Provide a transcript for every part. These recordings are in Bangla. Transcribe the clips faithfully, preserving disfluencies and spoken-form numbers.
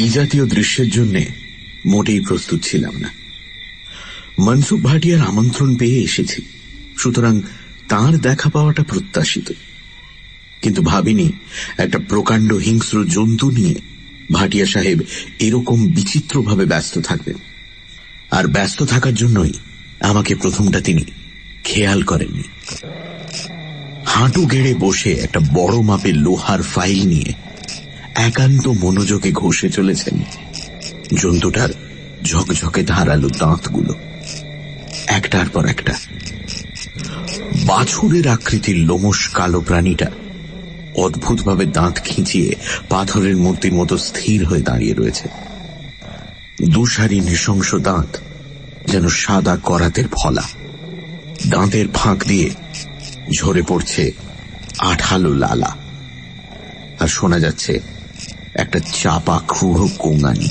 এই জাতীয় দৃশ্যের জন্য মোটেই প্রস্তুত ছিলাম না। মনসুখ ভাটিয়ার আমন্ত্রণ পেয়ে এসেছি, সুতরাং তাঁর দেখা পাওয়াটা প্রত্যাশিত। কিন্তু ভাবিনি একটা প্রকাণ্ড হিংস্র জন্তু নিয়ে ভাটিয়া সাহেব এরকম বিচিত্রভাবে ব্যস্ত থাকবেন। আর ব্যস্ত থাকার জন্যই আমাকে প্রথমটা তিনি খেয়াল করেননি। হাঁটু গেড়ে বসে একটা বড় মাপের লোহার ফাইল নিয়ে একান্ত মনোযোগে ঘষে চলেছেন জন্তুটার ঝকঝকে ধারালো দাঁতগুলো, একটার পর একটা। বাছুরের আকৃতির লোমশ কালো প্রাণীটা অদ্ভুতভাবে দাঁত খিঁচিয়ে পাথরের মূর্তির মতো স্থির হয়ে দাঁড়িয়ে রয়েছে। দুসারি নৃশংস দাঁত যেন সাদা করাতের ফলা। দাঁতের ফাঁক দিয়ে ঝরে পড়ছে আঠালো লালা, আর শোনা যাচ্ছে একটা চাপা ক্রূঢ় গোঙানি।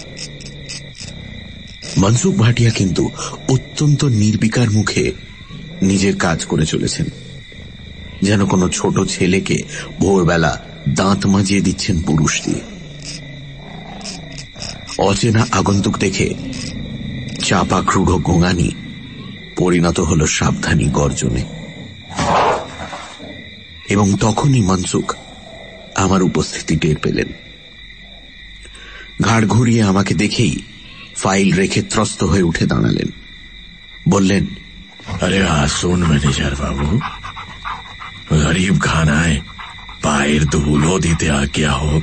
মনসুখ ভাটিয়া কিন্তু অত্যন্ত নির্বিকার মুখে নিজের কাজ করে চলেছেন, যেন কোনো ছোট ছেলেকে ভোরবেলা দাঁত মাজিয়ে দিচ্ছেন পুরুষ দিয়ে। অচেনা আগন্তুক দেখে চাপা ক্রূঢ় গোঙানি পরিণত হল সাবধানী গর্জনে। এবং তখনই মনসুখ আমার উপস্থিতি টের পেলেন। ঘাড় ঘুরিয়ে আমাকে দেখেই ফাইল রেখে ত্রস্ত হয়ে উঠে দাঁড়ালেন। বললেন, আরে আসুন ম্যানেজার বাবু, গরিব খানায় পায়ের ধুলো দিতে আজ্ঞা হোক।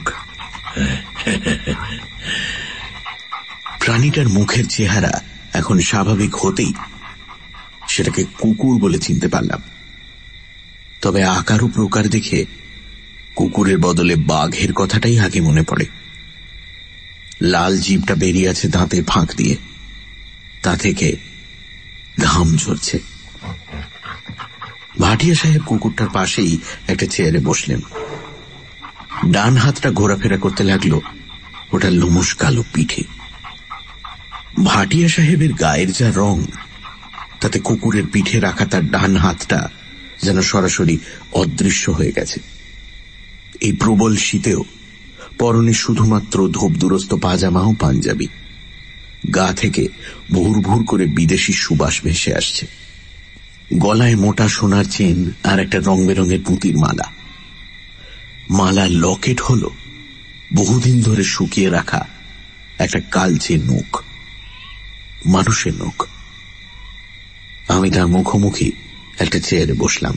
প্রাণীটার মুখের চেহারা এখন স্বাভাবিক হতেই সেটাকে কুকুর বলে চিনতে পারলাম। তবে আকার ও প্রকার দেখে কুকুরের বদলে বাঘের কথাটাই আগে মনে পড়ে। লাল জিভটা বেরিয়ে আছে দাঁতের ফাঁক দিয়ে, তা থেকে ঘাম ঝরছে। ভাটিয়া সাহেব কুকুরটার পাশেই একটা চেয়ারে বসলেন। ডান হাতটা ঘোরাফেরা করতে লাগলো ওটা লোমশ কালো পিঠে। ভাটিয়া সাহেবের গায়ের যা রং, তাতে কুকুরের পিঠে রাখা তার ডান হাতটা যেন সরাসরি অদৃশ্য হয়ে গেছে। এই প্রবল শীতেও পরনে শুধুমাত্র ধোপদুরস্ত পাজামা ও পাঞ্জাবি। গা থেকে ভুর ভুর করে বিদেশি সুবাস ভেসে আসছে। গলায় মোটা সোনার চেন আর একটা রং বেরঙের পুঁতির মালা। মালার লকেট হল বহুদিন ধরে শুকিয়ে রাখা একটা কালচে নখ, মানুষের নখ। আমি তার মুখোমুখি একটা চেয়ারে বসলাম।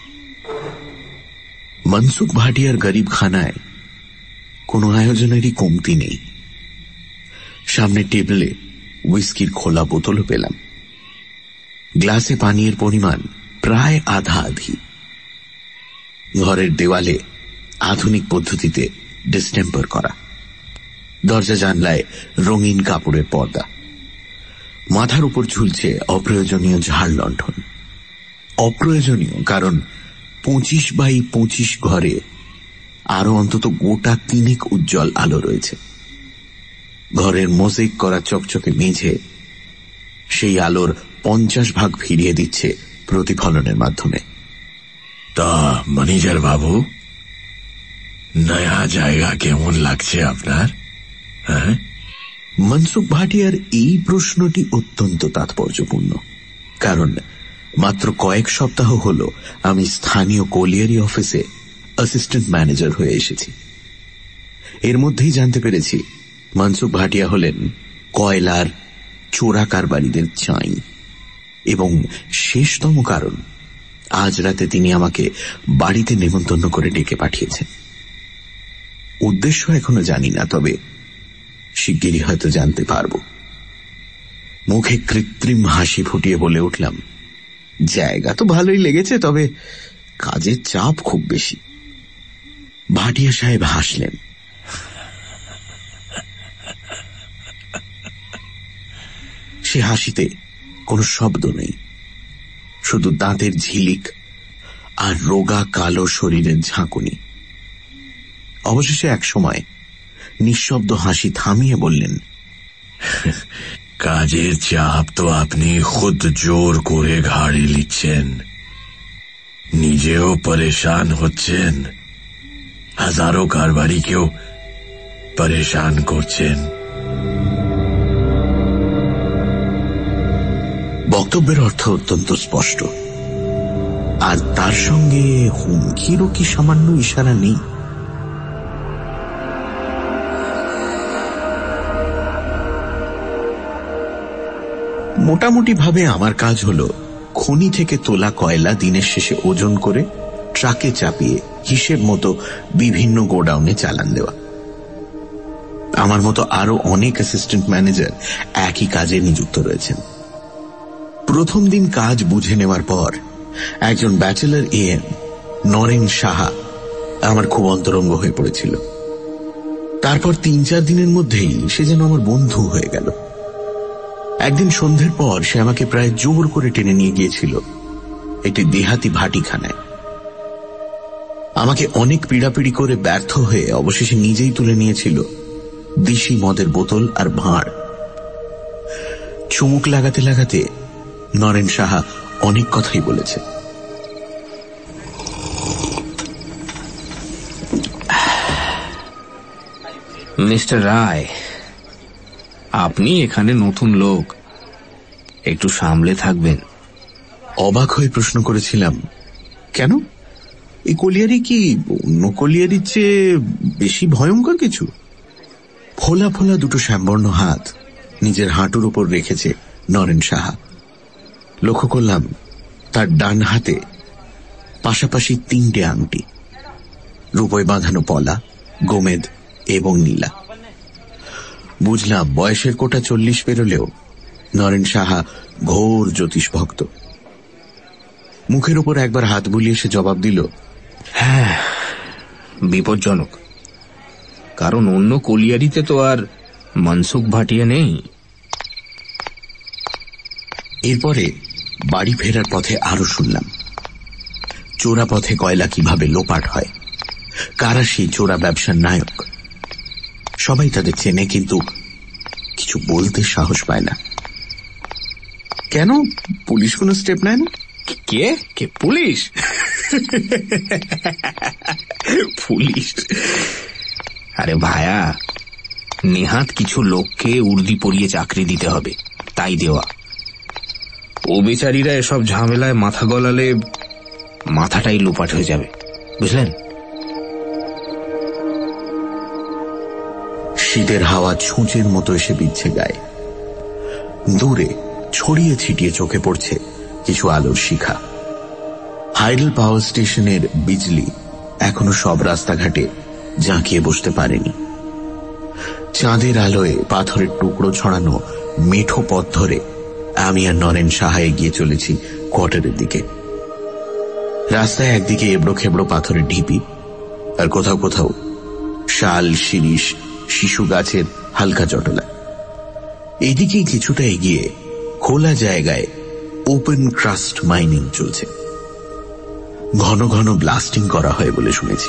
মনসুখ ভাটিয়ার গরিব খানায় কোনো আয়োজনেরই কমতি নেই। সামনের টেবিলে হুইস্কির খোলা বোতলও পেলাম। গ্লাসে পানীয়ের পরিমাণ প্রায় আধা আধি। ঘরের দেওয়ালে আধুনিক পদ্ধতিতে ডিস্টেম্পার করা। দরজা জানলায় রঙিন কাপড়ের পর্দা। মাথার উপর ঝুলছে অপ্রয়োজনীয় ঝাড় লণ্ঠন। অপ্রয়োজনীয় কারণ পঁচিশ বাই পঁচিশ ঘরে আরো অন্তত গোটা তিনেক উজ্জ্বল আলো রয়েছে। ঘরের মোজাইক করা চকচকে মেঝে সেই আলোর পঞ্চাশ ভাগ ফিরিয়ে দিচ্ছে প্রতিফলনের মাধ্যমে। তা ম্যানেজার বাবু, নয়া জায়গা কেমন লাগছে আপনার? হ্যাঁ, মনসুখ ভাটিয়ার এই প্রশ্নটি অত্যন্ত তাৎপর্যপূর্ণ, কারণ মাত্র কয়েক সপ্তাহ হল আমি স্থানীয় কোলিয়ারি অফিসে অ্যাসিস্ট্যান্ট ম্যানেজার হয়ে এসেছি। এর মধ্যেই জানতে পেরেছি মনসুখ ভাটিয়া হলেন কয়লার চোরা কারবারিদের চাই, এবং শেষতম কারণ আজ রাতে তিনি আমাকে বাড়িতে নেমন্তন্ন করে ডেকে পাঠিয়েছেন। উদ্দেশ্য এখনো জানি না, তবে শিগগিরই হয়তো জানতে পারব। মুখে কৃত্রিম হাসি ফুটিয়ে বলে উঠলাম, জায়গা তো ভালোই লেগেছে, তবে কাজের চাপ খুব বেশি। ভাটিয়া সাহেব হাসলেন। সে হাসিতে কোনো শব্দ নেই, শুধু দাঁতের ঝিলিক আর রোগা কালো শরীরের ঝাঁকুনি। অবশেষে এক সময় নিঃশব্দ হাসি থামিয়ে বললেন, কাজের চাপ তো আপনি খুদ জোর করে ঘাড়ে নিচ্ছেন, নিজেও পরেশান হচ্ছেন, হাজারো কারবারিকেও পরেশান করছেন। বক্তব্যের অর্থ অত্যন্ত স্পষ্ট, আর তার সঙ্গে হুমকিরও কি সামান্য ইশারা নেই? মোটামুটি ভাবে আমার কাজ হলো খনি থেকে তোলা কয়লা দিনের শেষে ওজন করে ট্রাকে চাপিয়ে হিসেব মতো বিভিন্ন গোডাউনে চালান দেওয়া। আমার মতো আরো অনেক অ্যাসিস্ট্যান্ট ম্যানেজার একই কাজে নিযুক্ত রয়েছেন। প্রথম দিন কাজ বুঝে নেওয়ার পর একজন ব্যাচেলর এএম নরেন সাহা আমার খুব অন্তরঙ্গ হয়ে পড়েছিল। তারপর তিন চার দিনের মধ্যেই সে যেন আমার বন্ধু হয়ে গেল। একদিন সন্ধ্যের পর সে আমাকে প্রায় জোর করে টেনে নিয়ে গিয়েছিল একটি দেহাতি ভাটিখানায়। আমাকে অনেক পীড়াপিড়ি করে ব্যর্থ হয়ে অবশেষে নিজেই তুলে নিয়েছিল দিশি মদের বোতল আর ভাঁড়। চুমুক লাগাতে লাগাতে নরেন সাহা অনেক কথাই বলেছে। মিস্টার রায়, আপনি এখানে নতুন লোক, একটু সামলে থাকবেন। অবাক হয়ে প্রশ্ন করেছিলাম, কেন? এই কলিয়ারি কি অন্য কলিয়ারির চেয়ে বেশি ভয়ঙ্কর কিছু? ফোলা ফোলা দুটো শ্যামবর্ণ হাত নিজের হাঁটুর উপর রেখেছে নরেন সাহা। লক্ষ্য করলাম তার ডান হাতে পাশাপাশি তিনটে আংটি, রূপোয় বাঁধানো পলা, গোমেদ এবং নীলা। বুঝলাম বয়সের কোটা চল্লিশ পেরোলেও নরেন সাহা ঘোর জ্যোতিষ ভক্ত। মুখের উপর একবার হাত বুলিয়ে সে জবাব দিল, হ্যাঁ, বিপজ্জনক, কারণ অন্য কলিয়ারিতে তো আর মনসুখ ভাটিয়া নেই। এরপরে বাড়ি ফেরার পথে আরো শুনলাম চোরা পথে কয়লা কিভাবে লোপাট হয়, কারা সেই চোরা ব্যবসার নায়ক। সবাই তাদের চেনে, কিন্তু কিছু বলতে সাহস পায় না। কেন পুলিশ কোনো স্টেপ নেয় না? কে কে পুলিশ? পুলিশ? আরে ভায়া, নেহাত কিছু লোককে উর্দি পরিয়ে চাকরি দিতে হবে, তাই দেওয়া। ও বেচারীরা এসব ঝামেলায় মাথা গলালে মাথাটাই লোপাট হয়ে যাবে, বুঝলেন? শীতের হাওয়া ছুঁচের মতো এসে বিচ্ছে গায়ে। দূরে ছড়িয়ে ছিটিয়ে চোখে পড়ছে কিছু আলোর শিখা। হাইডেল পাওয়ার স্টেশনের বিজলি এখনো সব রাস্তাঘাটে জাঁকিয়ে বসতে পারেনি। চাঁদের আলোয় পাথরের টুকরো ছড়ানো মেঠো পথ ধরে আমি আর নরেন সাহা এগিয়ে চলেছি কোয়ার্টারের দিকে। রাস্তায় একদিকে এবড়ো খেবড়ো পাথরের ঢিপি, আর কোথাও কোথাও শাল, শিরিষ, শিশু গাছের হালকা জটলা। এইদিকে কিছুটা এগিয়ে খোলা জায়গায় ওপেন ক্রাস্ট মাইনিং চলছে। ঘন ঘন ব্লাস্টিং করা হয় বলে শুনেছি।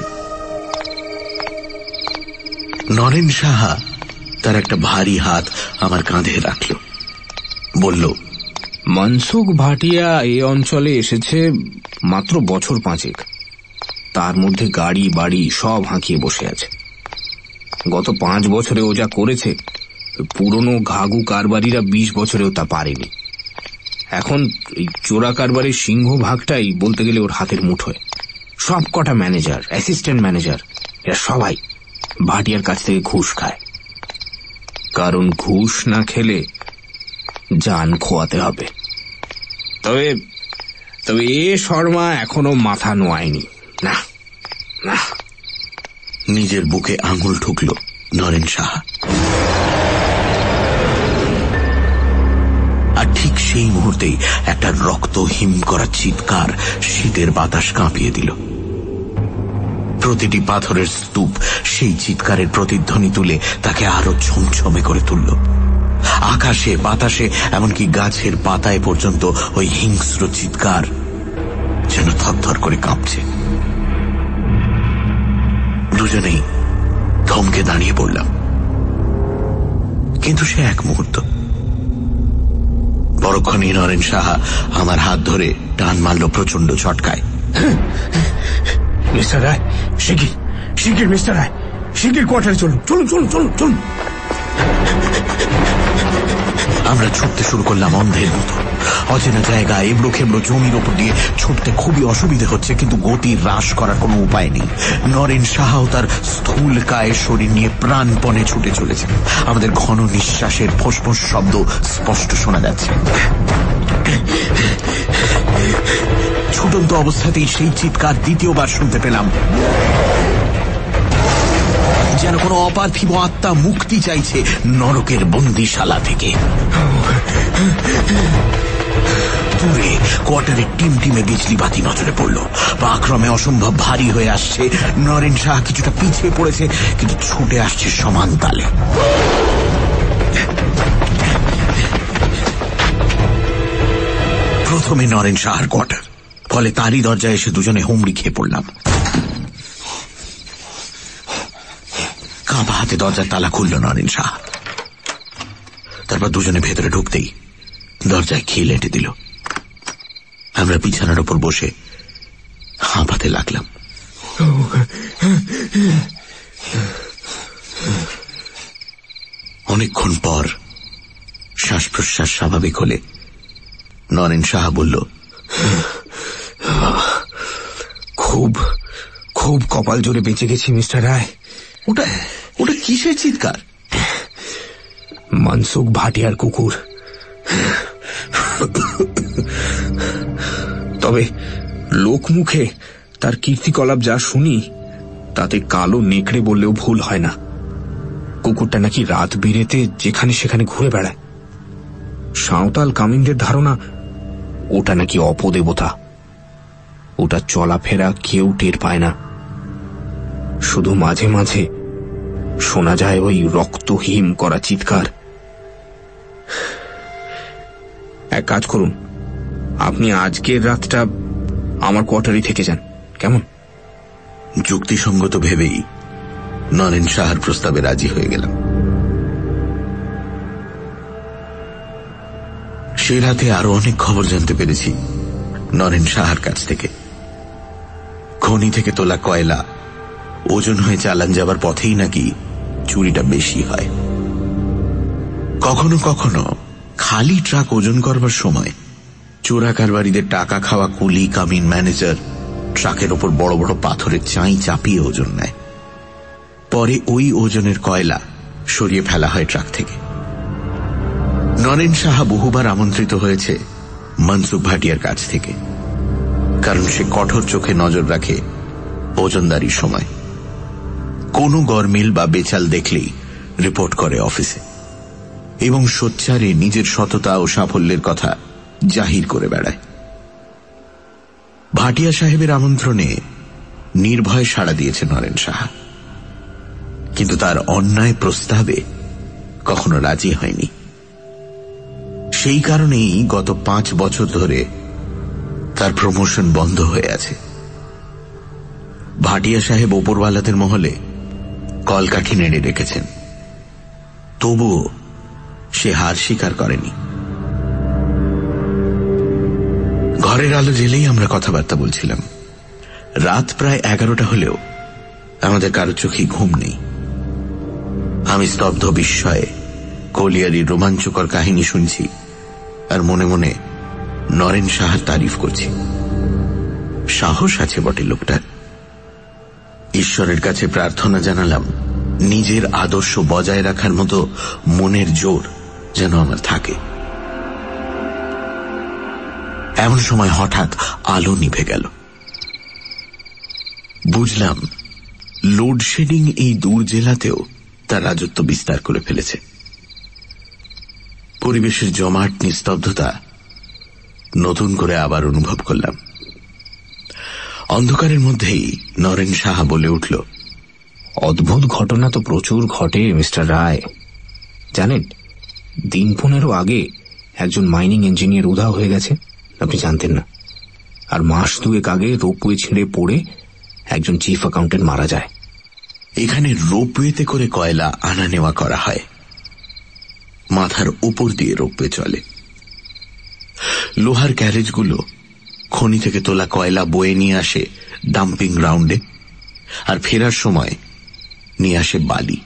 নরেন সাহা তার একটা ভারী হাত আমার কাঁধে রাখল, বলল, মনসুখ ভাটিয়া এই অঞ্চলে এসেছে মাত্র বছর পাঁচেক। তার মধ্যে গাড়ি বাড়ি সব হাঁকিয়ে বসে আছে। গত পাঁচ বছরে ও যা করেছে, পুরনো ঘাগু কারবারিরা বিশ বছরেও তা পারেনি। এখন এই চোরা কারবারের সিংহ ভাগটাই বলতে গেলে ওর হাতের মুঠোয়। সব কটা ম্যানেজার, অ্যাসিস্ট্যান্ট ম্যানেজার, এরা সবাই ভাটিয়ার কাছ থেকে ঘুষ খায়। কারণ ঘুষ না খেলে জান খোয়াতে হবে। তবে তবে এ শর্মা এখনো মাথা নোয়ায়নি। না না। নিজের বুকে আঙুল ঠুকল নরেন সাহা। আর ঠিক সেই মুহূর্তেই একটা রক্ত হিম করা চিৎকার শীতের বাতাস কাঁপিয়ে দিল। প্রতিটি পাথরের স্তূপ সেই চিৎকারের প্রতিধ্বনি তুলে তাকে আরো ছমছমে করে তুলল। আকাশে, বাতাসে, এমনকি গাছের পাতায় পর্যন্ত ওই হিংস্র চিৎকার যেন থরথর করে কাঁপছে। দুজনেই থমকে দাঁড়িয়ে পড়লাম। কিন্তু সে এক মুহূর্ত। পরক্ষণে নরেন সাহা আমার হাত ধরে টান মারল প্রচন্ড ঝটকায়। মিস্টার রায়, শিগগির শিগগির মিস্টার রায়, শিগগির কোয়ার্টারে চলুন, চলুন চলুন চলুন চলুন। আমরা ছুটতে শুরু করলাম অন্ধের মতো। অচেনা জায়গা, এবড়ো খেবড়ো জমির ওপর দিয়ে ছুটতে খুবই অসুবিধে হচ্ছে, কিন্তু গতি হ্রাস করার কোনো উপায় নেই। নরেন সাহাও তার স্থূল কায়ের শরীর নিয়ে প্রাণপণে ছুটে চলেছে। আমাদের ঘন নিঃশ্বাসের ফোঁস-ফোঁস শব্দ স্পষ্ট শোনা যাচ্ছে। ছুটন্ত অবস্থাতেই সেই চিৎকার দ্বিতীয়বার শুনতে পেলাম, যেন কোনো অপার্থিব আত্মা মুক্তি চাইছে নরকের বন্দিশালা থেকে। দূরে কোয়ার্টারের টিম টিমে বিজলি বাতি নজরে পড়ল। পাক্রমে অসম্ভব ভারী হয়ে আসছে। নরেন সাহা কিছুটা পিছিয়ে পড়েছে, কিন্তু ছুটে আসছে সমান তালে। প্রথমে নরেন সাহার কোয়ার্টার, ফলে তারই দরজায় এসে দুজনে হুমড়ি খেয়ে পড়লাম। কাঁপা হাতে দরজার তালা খুলল নরেন সাহা। তারপর দুজনে ভেতরে ঢুকতেই দরজায় খিল এঁটে দিল। আমরা বিছানার ওপর বসে হাঁপাতে লাগলাম। অনেকক্ষণ পর শ্বাস প্রশ্বাস স্বাভাবিক হলে নরেন সাহা বলল, খুব খুব কপাল জোরে বেঁচে গেছি মিস্টার রায়। ওটা ওটা কিসের চিৎকার? মনসুখ ভাটিয়ার কুকুর। তবে লোকমুখে তার কীর্তিকলাপ যা শুনি তাতে কালো নেকড়ে বললেও ভুল হয় না। কুকুরটা নাকি রাত বিরেতে যেখানে সেখানে ঘুরে বেড়ায়। সাঁওতাল কামিনদের ধারণা ওটা নাকি অপদেবতা। ওটা চলাফেরা কেউ টের পায় না, শুধু মাঝে মাঝে শোনা যায় ওই রক্তহীন করা চিৎকার। এক কাজ করুন, আপনি আজকের রাতটা আমার কোয়ার্টারে থেকে যান, কেমন? যুক্তিসঙ্গত ভেবেই নরেন সাহার প্রস্তাবে রাজি হয়ে গেলাম। সে রাতে আরো অনেক খবর জানতে পেরেছি নরেন সাহার কাছ থেকে। খনি থেকে তোলা কয়লা ওজন হয়ে চালান যাবার পথেই নাকি চুরিটা বেশি হয়। কখনো কখনো খালি ট্রাক ওজন করবার সময় চোরা কারবারিদের টাকা খাওয়া কুলি কামিন ম্যানেজার ট্রাকের ওপর বড় বড় পাথরের চাই চাপিয়ে ওজন নেয়। পরে ওই ওজনের কয়লা সরিয়ে ফেলা হয় ট্রাক থেকে। নরেন সাহা বহুবার আমন্ত্রিত হয়েছে মনসুখ ভাটিয়ার কাছ থেকে, কারণ সে কঠোর চোখে নজর রাখে ওজনদারির সময়। কোনো গরমিল বা বেচাল দেখলেই রিপোর্ট করে অফিসে, এবং সোচ্চারে নিজের সততা ও সাফল্যের কথা জাহির করে বেড়ায়। ভাটিয়া সাহেবের আমন্ত্রণে নির্ভয় সাড়া দিয়েছে নরেন সাহা, কিন্তু তার অন্যায় প্রস্তাবে কখনো রাজি হয়নি। সেই কারণেই গত পাঁচ বছর ধরে তার প্রমোশন বন্ধ হয়ে আছে। ভাটিয়া সাহেব ওপরওয়ালাদের মহলে কলকাঠি নেড়ে রেখেছেন, তবুও সে হার স্বীকার করেনি। ঘরের আলো জ্বেলেই আমরা কথাবার্তা বলছিলাম। রাত প্রায় এগারোটা হলেও আমাদের কারো চোখে ঘুম নেই। আমি স্তব্ধ বিস্ময়ে কলিয়ারির রোমাঞ্চকর কাহিনী শুনছি, আর মনে মনে নরেন সাহার তারিফ করছি। সাহস আছে বটে লোকটার। ঈশ্বরের কাছে প্রার্থনা জানালাম নিজের আদর্শ বজায় রাখার মতো মনের জোর যেন আমার থাকে। এমন সময় হঠাৎ আলো নিভে গেল। বুঝলাম লোডশেডিং এই দূর জেলাতেও তার রাজত্ব বিস্তার করে ফেলেছে। পরিবেশের জমাট নিস্তব্ধতা নতুন করে আবার অনুভব করলাম। অন্ধকারের মধ্যেই নরেন সাহা বলে উঠল, অদ্ভুত ঘটনা তো প্রচুর ঘটে মিস্টার রায়। জানেন, দিন পনেরো আগে একজন মাইনিং ইঞ্জিনিয়ার উধাও হয়ে গেছে, আপনি জানতেন না। আর মাস দুয়েক আগে রোপওয়ে ছিঁড়ে পড়ে একজন চিফ অ্যাকাউন্টেন্ট মারা যায়। এখানে রোপওয়েতে করে কয়লা আনা নেওয়া করা হয়। মাথার উপর দিয়ে রোপওয়ে চলে। লোহার ক্যারেজগুলো খনি থেকে তোলা কয়লা বয়ে নিয়ে আসে ডাম্পিং গ্রাউন্ডে, আর ফেরার সময় নিয়ে আসে বালি।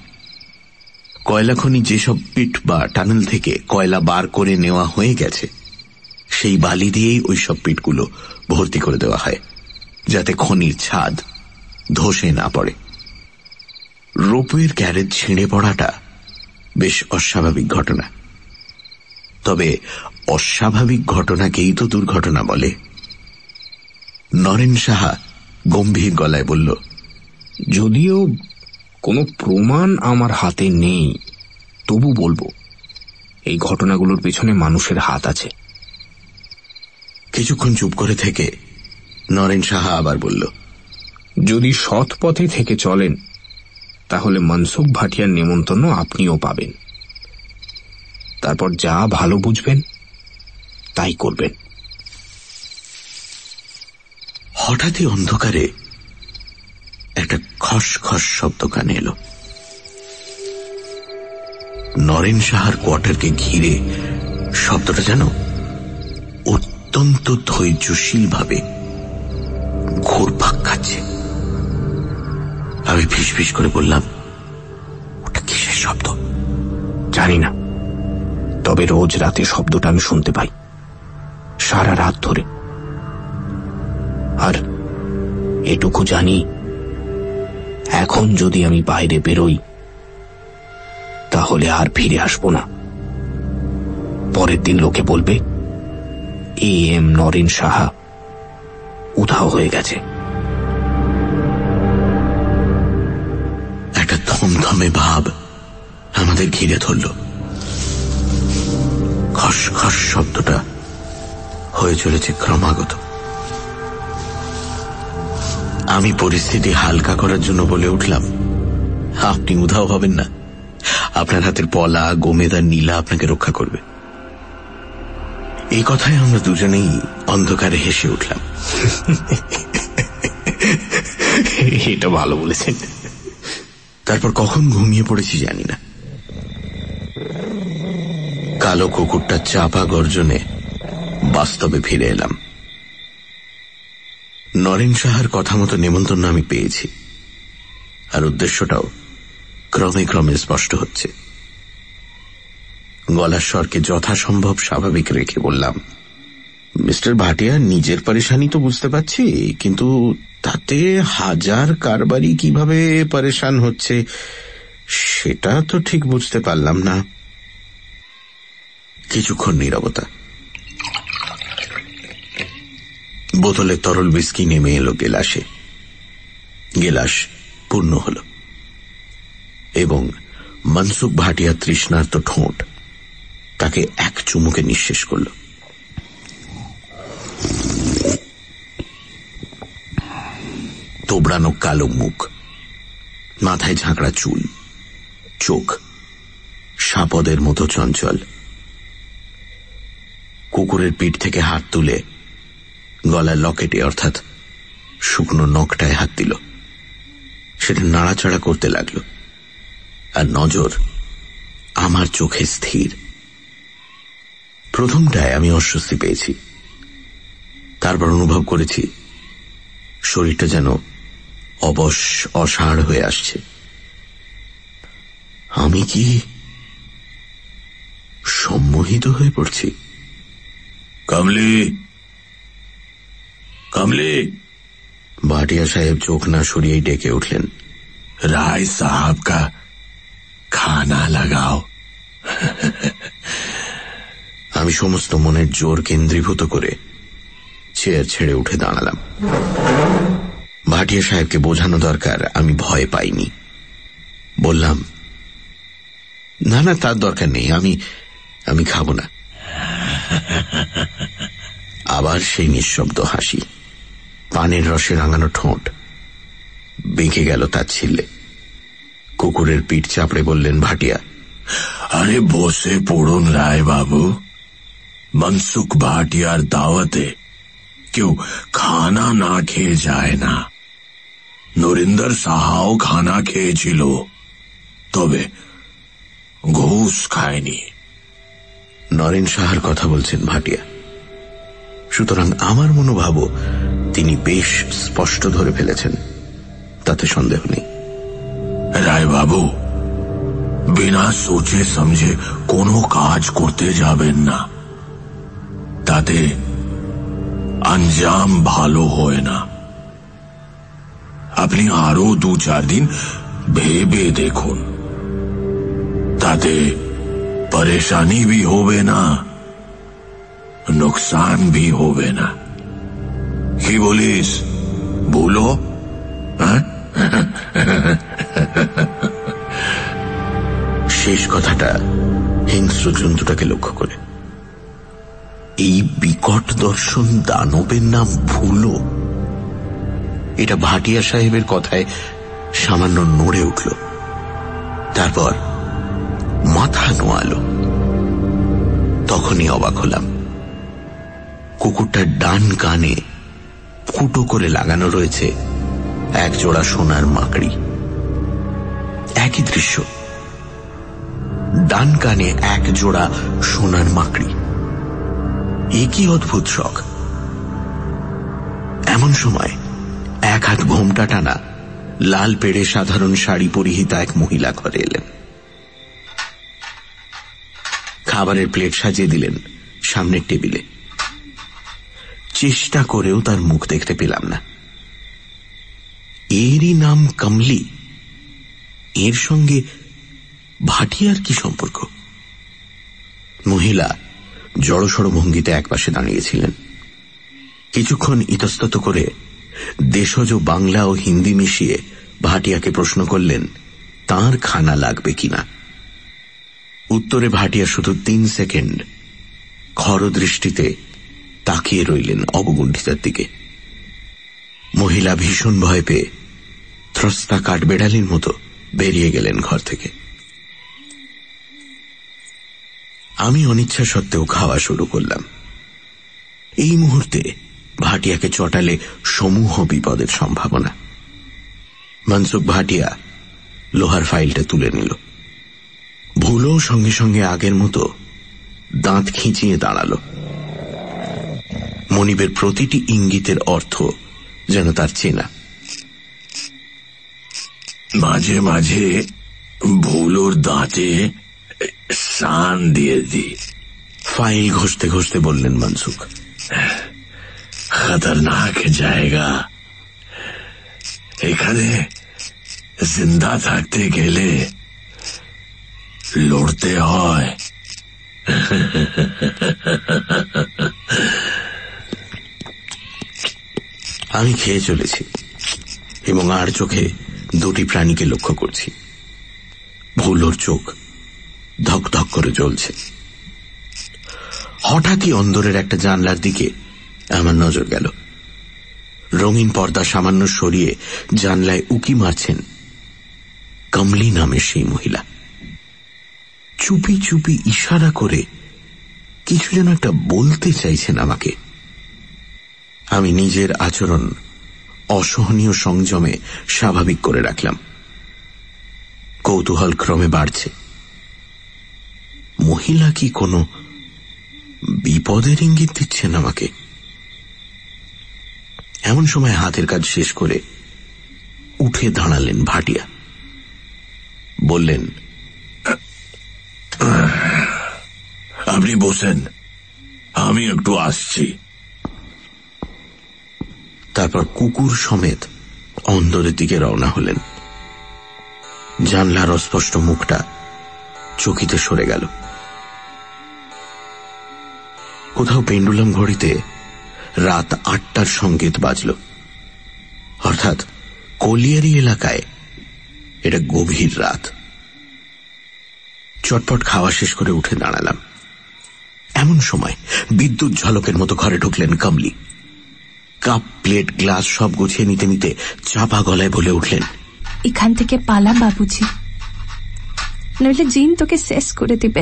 কয়লা খনি যেসব পিট বা টানেল থেকে কয়লা বার করে নেওয়া হয়ে গেছে, সেই বালি দিয়েই ওই সব পিটগুলো ভর্তি করে দেওয়া হয়, যাতে খনির ছাদ ধসে না পড়ে। রোপওয়ের গ্যারেজ ছিঁড়ে পড়াটা বেশ অস্বাভাবিক ঘটনা, তবে অস্বাভাবিক ঘটনাকেই তো দুর্ঘটনা বলে। নরেন সাহা গম্ভীর গলায় বলল, যদিও কোনো প্রমাণ আমার হাতে নেই, তবু বলবো এই ঘটনাগুলোর পেছনে মানুষের হাত আছে। কিছুক্ষণ চুপ করে থেকে নরেন সাহা আবার বলল, যদি সৎ পথে থেকে চলেন তাহলে মনসুখ ভাটিয়ার নেমন্তন্ন আপনিও পাবেন। তারপর যা ভালো বুঝবেন তাই করবেন। হঠাৎই অন্ধকারে একটা খস খস শব্দ কানে এলো। নরেন সাহার কোয়ার্টারকে ঘিরে শব্দটা যেন অত্যন্ত ধৈর্যশীল ভাবে ঘুরপাক খাচ্ছে। আমি ফিস ফিস করে বললাম, ওটা কিসের শব্দ? জানি না, তবে রোজ রাতে শব্দটা আমি শুনতে পাই, সারা রাত ধরে। আর এটুকু জানি, এখন যদি আমি বাইরে বেরোই তাহলে আর ফিরে আসবো না। পরের দিন লোকে বলবে এ এম নরেন সাহা উধাও হয়ে গেছে। একটা থমথমে ভাব আমাদের ঘিরে ধরল। খস খস শব্দটা হয়ে চলেছে ক্রমাগত। আমি পরিস্থিতি হালকা করার জন্য বলে উঠলাম, আপনি উধাও হবেন না, আপনার হাতের পলা, গোমেদ আর নীলা আপনাকে রক্ষা করবে। এই কথায় আমরা দুজনেই অন্ধকারে হেসে উঠলাম। এটা ভালো বলেছেন। তারপর কখন ঘুমিয়ে পড়েছি জানি না। কালো কুকুরটা চাপা গর্জনে বাস্তবে ফিরে এলাম। নরেন সাহার কথা মতো নেমন্তন্ন আমি পেয়েছি, আর উদ্দেশ্যটাও ক্রমে ক্রমে স্পষ্ট হচ্ছে। গলার স্বরকে যথাসম্ভব স্বাভাবিক রেখে বললাম, মিস্টার ভাটিয়া, নিজের পরেশানি তো বুঝতে পারছি, কিন্তু তাতে হাজার কারবারি কিভাবে পরেশান হচ্ছে সেটা তো ঠিক বুঝতে পারলাম না। কিছুক্ষণ নীরবতা। বোতলে তরল বিস্কি নেমে এলো গেলাসে। গেলাস পূর্ণ হল এবং মনসুখ ভাটিয়া তৃষ্ণার্ত ঠোঁট তাকে এক চুমুকে নিঃশেষ করল। তোবড়ানো কালো মুখ, মাথায় ঝাঁকড়া চুল, চোখ সাপদের মতো চঞ্চল। কুকুরের পিঠ থেকে হাত তুলে গলার লকেটে অর্থাৎ শুকনো নখটায় হাত দিল। সেটা নাড়াচাড়া করতে লাগলো, আর নজর আমার চোখে স্থির। প্রথমটায় আমি অস্বস্তি পেয়েছি, তারপর অনুভব করেছি শরীরটা যেন অবশ অসাড় হয়ে আসছে। আমি কি সম্মোহিত হয়ে পড়ছি? কমলি, কমলি! ভাটিয়া সাহেব চোখ না সরিয়েই ডেকে উঠলেন, রায় সাহাব কা খানা লাগাও। আমি সমস্ত মনের জোর কেন্দ্রীভূত করে চেয়ার ছেড়ে উঠে দাঁড়ালাম। ভাটিয়া সাহেবকে বোঝানো দরকার আমি ভয় পাইনি। বললাম, না না, তার দরকার নেই, আমি আমি খাবো না। আবার সেই নিঃশব্দ হাসি, পানের রসে রাঙানো ঠোঁট বেঁকে গেল তার ছিলে। কুকুরের পিঠ চাপড়ে বললেন ভাটিয়া, আরে বসে পড়ুন রায় বাবু, মনসুখ ভাটিয়ার দাওয়াতে কেউ খানা না খেয়ে যায় না। নরেন্দ্র সাহাও খানা খেয়েছিল, তবে ঘুষ খায়নি। নরেন সাহার কথা বলছেন ভাটিয়া, সুতরাং আমার মনোভাবও তিনি বেশ স্পষ্ট ধরে ফেলেছেন, তাতে সন্দেহ নেই। রায় বাবু, বিনা সোচে সমঝে কোনো কাজ করতে যাবেন না। তাতে আঞ্জাম ভালো হয় না। আপনি আরো দু চার দিন ভেবে দেখুন, তাতে পরেশানি भी হবে না, नुकसान भी হবে না। কি বলিস, বলো? শেষ কথাটা হিংস্র জন্তুটাকে লক্ষ্য করে। এই বিকট দর্শন দানবের নাম ভুলো, এটা ভাটিয়া সাহেবের কথায় সামান্য নড়ে উঠল, তারপর মাথা নোয়ালো। তখনই অবাক হলাম, কুকুরটার ডান কানে ফুটো করে লাগানো রয়েছে এক জোড়া সোনার মাকড়ি। একই দৃশ্য, ডান কানে এক জোড়া সোনার মাকড়ি। এ কি অদ্ভুত শখ! এমন সময় এক হাত ঘোমটা টানা, লাল পেড়ে সাধারণ শাড়ি পরিহিতা এক মহিলা ঘরে এলেন। খাবারের প্লেট সাজিয়ে দিলেন সামনের টেবিলে। চেষ্টা করেও তার মুখ দেখতে পেলাম না। এরই নাম কমলি, এর সঙ্গে ভাটিয়ার কি সম্পর্ক? মহিলা জড়সড় ভঙ্গিতে একপাশে দাঁড়িয়েছিলেন। কিছুক্ষণ ইতস্তত করে দেশজ বাংলা ও হিন্দি মিশিয়ে ভাটিয়াকে প্রশ্ন করলেন তার খানা লাগবে কিনা। উত্তরে ভাটিয়া শুধু তিন সেকেন্ড খরদৃষ্টিতে তাকিয়ে রইলেন অবগুণ্ঠিতার দিকে। মহিলা ভীষণ ভয় পেয়ে ত্রস্তা কাঠবেড়ালির মতো বেরিয়ে গেলেন ঘর থেকে। আমি অনিচ্ছা সত্ত্বেও খাওয়া শুরু করলাম। এই মুহূর্তে ভাটিয়াকে চটালে সমূহ বিপদের সম্ভাবনা। মনসুখ ভাটিয়া লোহার ফাইলটা তুলে নিল। ভুলো সঙ্গে সঙ্গে আগের মতো দাঁত খিঁচিয়ে দাঁড়াল। মনিবের প্রতিটি ইঙ্গিতের অর্থ যেন তার চেনা। মাঝে মাঝে ভুলোর দাঁতে শান দিয়ে দি। ফাইল ঘষতে ঘষতে বললেন মনসুখ। খতরনাক জায়গা, এখানে জিন্দা থাকতে গেলে লড়তে হয়। আমি খেয়ে চলেছি এবং আর চোখে দুটি প্রাণীকে লক্ষ্য করছি। ভুলোর চোখ ধক ধক করে জ্বলছে। হঠাৎই অন্দরের একটা জানলার দিকে আমার নজর গেল। রঙিন পর্দা সামান্য সরিয়ে জানলায় উকি মারছেন কমলি নামের সেই মহিলা। চুপি চুপি ইশারা করে কিছু যেন একটা বলতে চাইছেন আমাকে। আমি নিজের আচরণ অসহনীয় সংযমে স্বাভাবিক করে রাখলাম। কৌতূহল ক্রমে বাড়ছে। মহিলা কি কোনো বিপদের ইঙ্গিত দিচ্ছেন আমাকে? এমন সময় হাতের কাজ শেষ করে উঠে দাঁড়ালেন ভাটিয়া। বললেন, আপনি বসেন, আমি একটু আসছি। তারপর কুকুর সমেত অন্দরের দিকে রওনা হলেন। জানলার অস্পষ্ট মুখটা চকিতে সরে গেল। কোথাও পেন্ডুলাম ঘড়িতে রাত আটটার সংকেত বাজল। অর্থাৎ কলিয়ারি এলাকায় এটা গভীর রাত। চটপট খাওয়া শেষ করে উঠে দাঁড়ালাম। এমন সময় বিদ্যুৎ ঝলকের মতো ঘরে ঢুকলেন কমলি। কাপ প্লেট গ্লাস সব গুছিয়ে নিতে নিতে চাপা গলায় বলে উঠলেন, এখান থেকে পালা বাবুজি, নইলে জিন তোকে শেষ করে দিবে।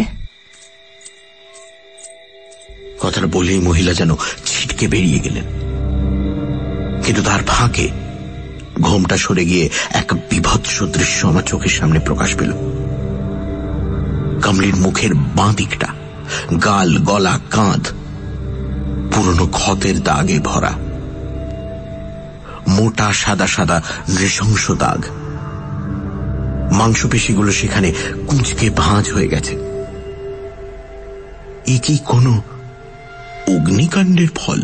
কথাটা বলেই মহিলা যেন ছিটকে বেরিয়ে গেলেন, কিন্তু তার ফাঁকে ঘোমটা সরে গিয়ে এক বিভৎস দৃশ্য আমার চোখের সামনে প্রকাশ পেল। কমলির মুখের বাঁ দিকটা, গাল, গলা, কাঁধ পুরনো ক্ষতের দাগে ভরা। মোটা সাদা সাদা নৃশংস দাগ। মাংসপেশিগুলো সেখানে কুঁচকে ভাঁজ হয়ে গেছে। এ কি কোনো অগ্নিকাণ্ডের ফল।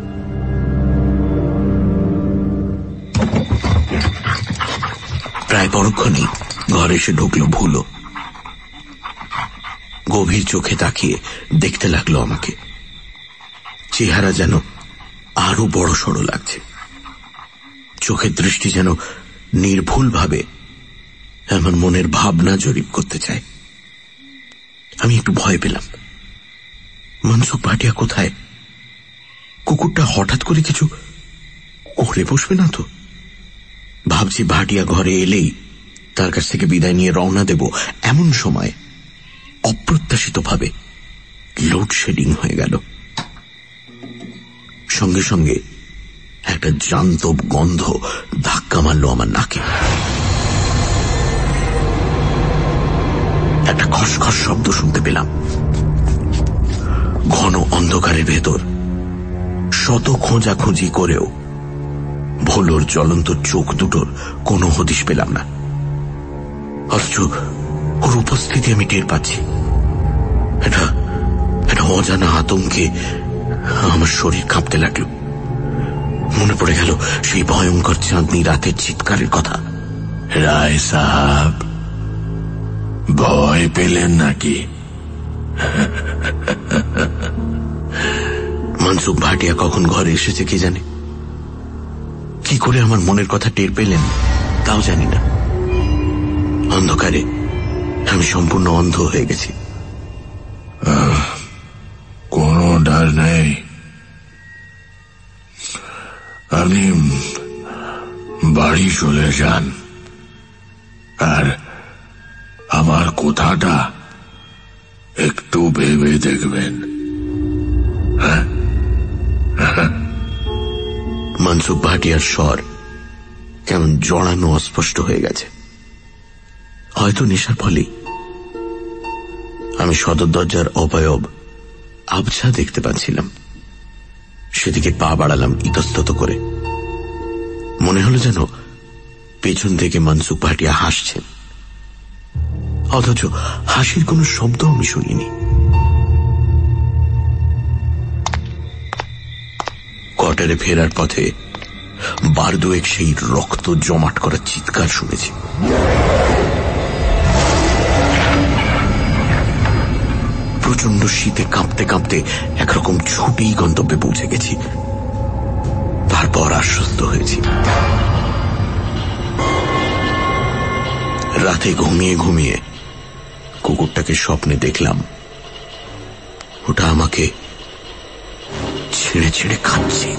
প্রায় পরক্ষণেই ঘরে এসে ঢুকলো ভুলো। গভীর চোখে তাকিয়ে দেখতে লাগলো আমাকে। চেহারা যেন আরো বড় সড়ো লাগছে। চোখের দৃষ্টি যেন নির্ভুলভাবে এমন মনের ভাবনা জরিপ করতে চায়। আমি একটু ভয় পেলাম। মনসুখ ভাটিয়া কোথায়? কুকুরটা হঠাৎ করে কিছু করে বসবে না তো? ভাবছি ভাটিয়া ঘরে এলেই তার কাছ থেকে বিদায় নিয়ে রওনা দেব। এমন সময় অপ্রত্যাশিতভাবে লোডশেডিং হয়ে গেল। সঙ্গে সঙ্গে একটা জান্তব গন্ধ ধাক্কা মারল আমার নাকে। একটা খসখস শব্দ শুনতে পেলাম। ঘন অন্ধকারের ভেতর শত খোঁজাখুঁজি করেও ভোলোর জ্বলন্ত চোখ দুটোর কোনো হদিশ পেলাম না। অথচ ওর উপস্থিতি আমি টের পাচ্ছি। এটা এটা অজানা আতঙ্কে আমার শরীর কাঁপতে লাগলো। মনে পড়ে গেল সেই ভয়ঙ্কর চাঁদনি রাতের চিৎকারের কথা। রায় সাহাব, ভয় পেলেন নাকি? মনসুখ ভাটিয়া কখন ঘরে এসেছে কে জানে। কি করে আমার মনের কথা টের পেলেন তাও জানি না। অন্ধকারে আমি সম্পূর্ণ অন্ধ হয়ে গেছি। কোনো ডর নেই। আপনি বাড়ি চলে যান, আর আমার কথাটা একটু ভেবে দেখবেন। মনসুখ ভাটিয়ার স্বর কেমন জড়ানো অস্পষ্ট হয়ে গেছে। হয়তো নেশার ফলেই। আমি সদর দরজার অবয়ব আবছা দেখতে পাচ্ছিলাম। সেদিকে পা বাড়ালাম ইতস্তত করে। মনে হলো যেন পেছন থেকে মনসুখ ভাটিয়া হাসছেন, অথচ হাসির কোনো শব্দ আমি শুনিনি। কোয়ার্টারে ফেরার পথে বার দুয়েক সেই রক্ত জমাট করা চিৎকার শুনেছি। প্রচন্ড শীতে কাঁপতে কাঁপতে একরকম ছুটেই গন্তব্যে পৌঁছে গেছি। তারপর আশ্বস্ত হয়েছি। রাতে ঘুমিয়ে ঘুমিয়ে কুকুরটাকে স্বপ্নে দেখলাম। ওটা আমাকে ছেড়ে ছেড়ে খাচ্ছে।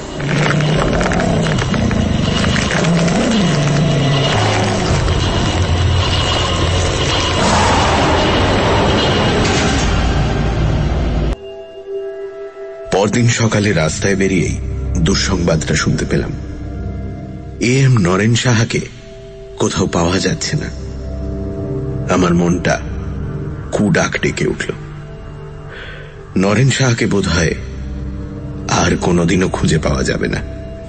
পরদিন সকালে রাস্তায় বেরিয়েই দুঃসংবাদটা শুনতে পেলাম। এ এম নরেন সাহাকে কোথাও পাওয়া যাচ্ছে না। আমার মনটা কুডাক ডেকে উঠল। নরেন সাহাকে বোধ হয় আর কোনোদিনও খুঁজে পাওয়া যাবে না।